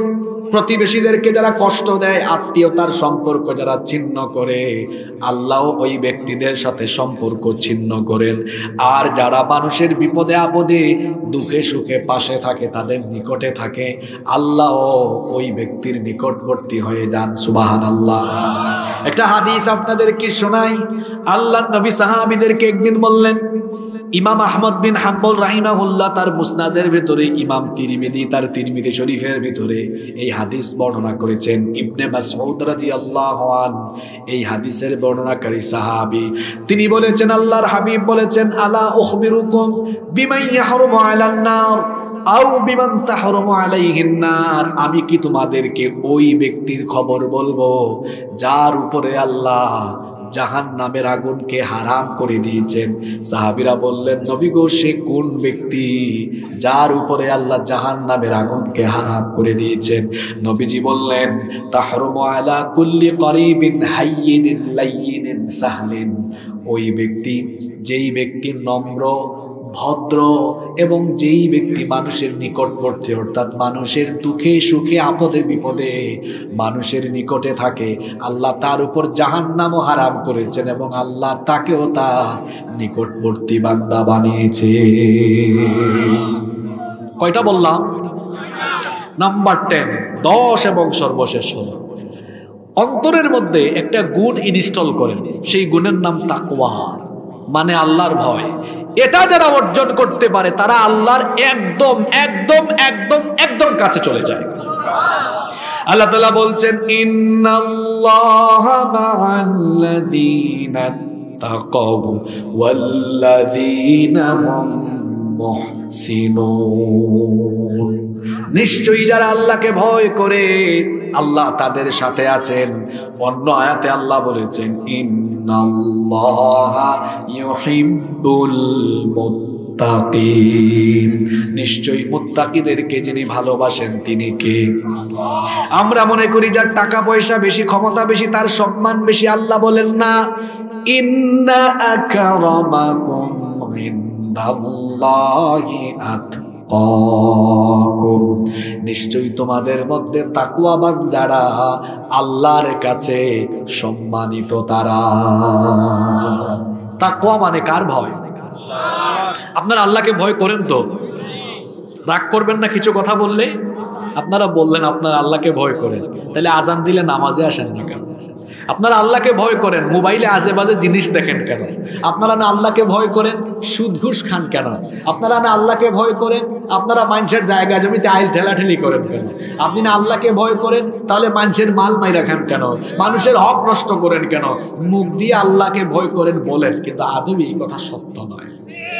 প্রতিবেশীদেরকে যারা কষ্ট দেয়, আত্মীয়তার সম্পর্ক যারা ছিন্ন করে, আল্লাহ ওই ব্যক্তিদের সাথে সম্পর্ক ছিন্ন করেন। আর যারা মানুষের বিপদে আপদে দুঃখে সুখে পাশে থাকে, তাদের নিকটে থাকে, আল্লাহ ওই ব্যক্তির নিকটবর্তী হয়ে যান। সুবহানাল্লাহ। একটা হাদিস আপনাদেরকে শোনাই। আল্লাহর নবী সাহাবীদেরকে একদিন বললেন, ইমাম আহমদ বিন হাম্বল রাহিমাহুল্লাহ তার মুসনাদের ভিতরে, ইমাম তিরমিজি তার তিরমিজি শরীফের ভিতরে এই হাদিস বর্ণনা করেছেন। ইবনে মাসউদ রাদিয়াল্লাহু আনহু এই হাদিসের বর্ণনাকারী সাহাবী, তিনি বলেছেন, আল্লাহর হাবিব বলেছেন, আলা উখবিরুকুম বিমান ইয়াহরুমু আলান নার আও বিমান তাহরুমু আলাইহিন নার, আমি কি তোমাদেরকে ওই ব্যক্তির খবর বলবো যার উপরে আল্লাহ জাহান্নামের আগুনকে হারাম করে দিয়েছেন? সাহাবীরা বললেন, নবী গো, সে কোন ব্যক্তি যার উপরে আল্লাহ জাহান্নামের আগুনকে হারাম করে দিয়েছেন? নবীজি বললেন, তাহরুমু আলা কুল্লি করিবিন হাইয়িনিন লাইয়িনিন সাহলিন, ওই ব্যক্তি যেই ব্যক্তি নম্র, ভদ্র এবং যেই ব্যক্তি মানুষের নিকটবর্তী, অর্থাৎ মানুষের দুঃখে সুখে আপদে বিপদে মানুষের নিকটে থাকে, আল্লাহ তার উপর জাহান্নামও হারাম করেছেন এবং আল্লাহ তাকেও তার নিকটবর্তী বান্দা বানিয়েছে। কয়টা বললাম? নাম্বার টেন, দশ এবং সর্বশেষ হল, অন্তরের মধ্যে একটা গুণ ইনস্টল করেন, সেই গুণের নাম তাকওয়া, মানে আল্লাহর ভয়। এটা যারা অর্জন করতে পারে তারা আল্লাহর একদম একদম একদম একদম কাছে চলে যায়। আল্লাহ তাআলা বলছেন, ইন্নাল্লাহা মা'আল্লাযীনা তাকাউ ওয়াল্লাযীনা হুম মুহসিনুন, নিশ্চয়ই যারা আল্লাহকে ভয় করে আল্লাহ তাদের সাথে আছেন। অন্য আয়াতে আল্লাহ বলেছেন, ইন্নাল্লাহা ইউহিব্বুল মুত্তাকিন, নিশ্চয়ই মুত্তাকিদেরকে যিনি ভালোবাসেন তিনি কে? আমরা মনে করি যার টাকা পয়সা বেশি, ক্ষমতা বেশি, তার সম্মান বেশি। আল্লাহ বলেন না, ইন্না আকরামাকুম ইনদাল্লাহি আতকাকুম, নিশ্চয়ই তোমাদের মধ্যে তাকওয়াবান যারা, আল্লাহর কাছে সম্মানিত তারা। তাকওয়া মানে কার ভয়? আপনারা আল্লাহকে ভয় করেন তো? রাগ করবেন না কিছু কথা বললে? আপনারা বললেন আপনারা আল্লাহকে ভয় করেন, তাহলে আজান দিলে নামাজে আসেন না কেন? আপনারা আল্লাহকে ভয় করেন, মোবাইলে আজে বাজে জিনিস দেখেন কেন? আপনারা না আল্লাহকে ভয় করেন, সুদ ঘুষ খান কেন? আপনারা না আল্লাহকে ভয় করেন, আপনারা মানুষের জায়গা জমিতে আইল ঠেলাঠেলি করেন কেন? আপনি না আল্লাহকে ভয় করেন, তাহলে মানুষের মাল মাইরা খান কেন? মানুষের হক নষ্ট করেন কেন? মুখ দিয়ে আল্লাহকে ভয় করেন বলেন, কিন্তু আদৌ এই কথা সত্য নয়।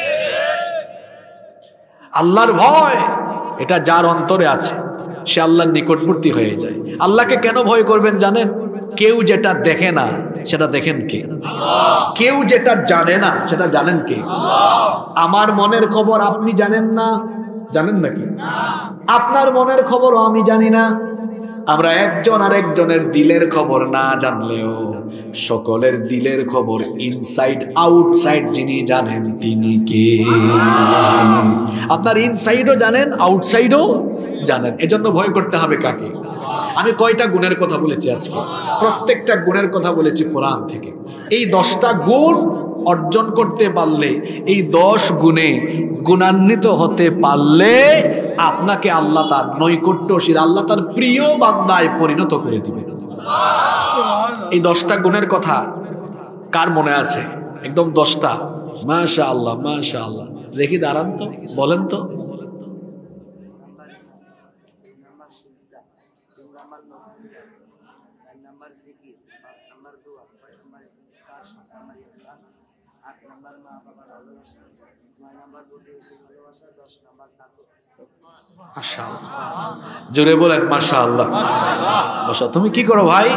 আল্লাহর ভয় এটা যার অন্তরে আছে সে আল্লাহর নিকটবর্তী হয়ে যায়। আল্লাহকে কেন ভয় করবেন জানেন? কেউ যেটা দেখে না সেটা দেখেন কে? কেউ যেটা জানে না সেটা জানেন কে? আমার মনের খবর আপনি জানেন না, জানেন নাকি? আপনার মনের খবরও আমি জানি না। আমরা একজন আরেকজনের দিলের খবর না জানলেও সকলের দিলের খবর ইনসাইড আউটসাইড যিনি জানেন তিনি কে? আপনার ইনসাইডও জানেন, আউটসাইডও জানেন। এজন্য ভয় করতে হবে কাকে? আমি কয়টা গুণের কথা বলেছি আজকে? প্রত্যেকটা গুণের কথা বলেছি কোরআন থেকে। এই দশটা গুণ অর্জন করতে পারলে, এই দশ গুণে গুণান্বিত হতে পারলে আপনাকে আল্লাহ তার নৈকট্যশীল, আল্লাহ তার প্রিয় বান্দায় পরিণত করে দিবেন। এই দশটা গুণের কথা কার মনে আছে? একদম দশটা। মাশাআল্লাহ মাশাআল্লাহ, দেখি দাঁড়ান তো, বলেন তো। জোরে বলেন মাশাআল্লাহ। মাশাআল্লাহ। তুমি কি করো ভাই?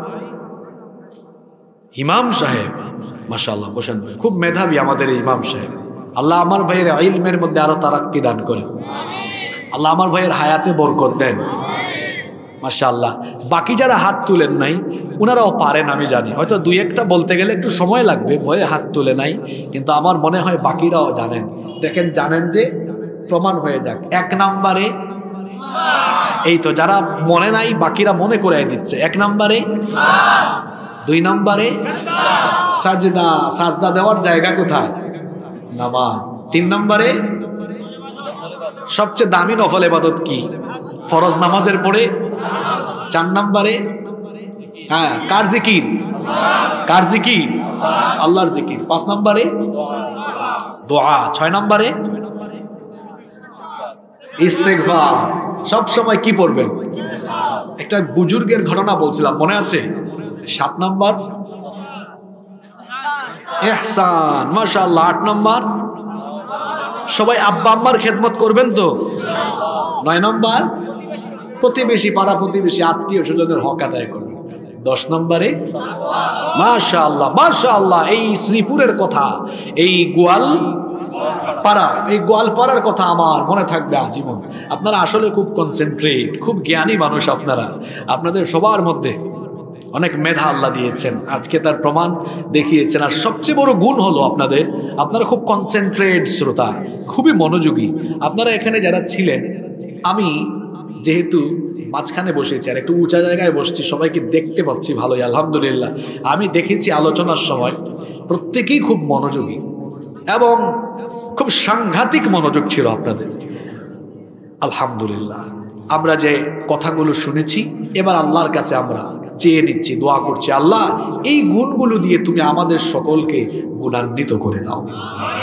ইমাম সাহেব। মাশাআল্লাহ, বসেন। খুব মেধাবী আমাদের এই ইমাম সাহেব। আল্লাহ আমার ভাইয়ের ইলমের মধ্যে আরো তারাক্কি দান করেন। আল্লাহ আমার ভাইয়ের হায়াতে বরকত দেন। মাশাআল্লাহ। বাকি যারা হাত তুলেন নাই ওনারাও পারেন, আমি জানি। হয়তো দুই একটা বলতে গেলে একটু সময় লাগবে, ভয়ে হাত তুলে নাই, কিন্তু আমার মনে হয় বাকিরাও জানেন। দেখেন, জানেন যে প্রমাণ হয়ে যাক। এক নম্বরে এই তো যারা মনে নাই বাকিরা মনে করে দিচ্ছে। এক নম্বরে, দুই নম্বরে সাজদা, সাজদা দেওয়ার জায়গা কোথায়? নামাজ। তিন নম্বরে সবচেয়ে দামি নফল ইবাদত কি? ফরজ নামাজের পরে। চার নম্বরে হ্যাঁ কার জিকির? কার জিকির? আল্লাহর জিকির। পাঁচ নম্বরে দোয়া। ছয় নম্বরে ইস্তেগফার। সব সময় কি পড়বেন? একটা বুজুর্গের ঘটনা বলছিলাম, মনে আছে? সাত নম্বর ইহসান, মাশাআল্লাহ। আট নম্বর সবাই আব্বা আম্মার খেদমত করবেন তো। নয় নম্বর প্রতিবেশী, পাড়া প্রতিবেশী, আত্মীয় স্বজনের হক আদায় করবেন। দশ নম্বরে মাশাআল্লাহ মাশাআল্লাহ, এই শ্রীপুরের কথা, এই গোয়াল পাড়া, এই গোয়ালপাড়ার কথা আমার মনে থাকবে আজীবন। আপনারা আসলে খুব কনসেন্ট্রেট, খুব জ্ঞানী মানুষ আপনারা। আপনাদের সবার মধ্যে অনেক মেধা আল্লাহ দিয়েছেন, আজকে তার প্রমাণ দেখিয়েছেন। আর সবচেয়ে বড় গুণ হলো আপনাদের, আপনারা খুব কনসেন্ট্রেট শ্রোতা, খুবই মনোযোগী। আপনারা এখানে যারা ছিলেন, আমি যেহেতু মাঝখানে বসেছি আর একটু উঁচা জায়গায় বসছি, সবাইকে দেখতে পাচ্ছি ভালোই আলহামদুলিল্লাহ। আমি দেখেছি আলোচনার সময় প্রত্যেকেই খুব মনোযোগী এবং খুব সাংঘাতিক মনোযোগ ছিল আপনাদের, আলহামদুলিল্লাহ। আমরা যে কথাগুলো শুনেছি, এবার আল্লাহর কাছে আমরা চেয়ে নিচ্ছি, দোয়া করছি, আল্লাহ এই গুণগুলো দিয়ে তুমি আমাদের সকলকে গুণান্বিত করে দাও।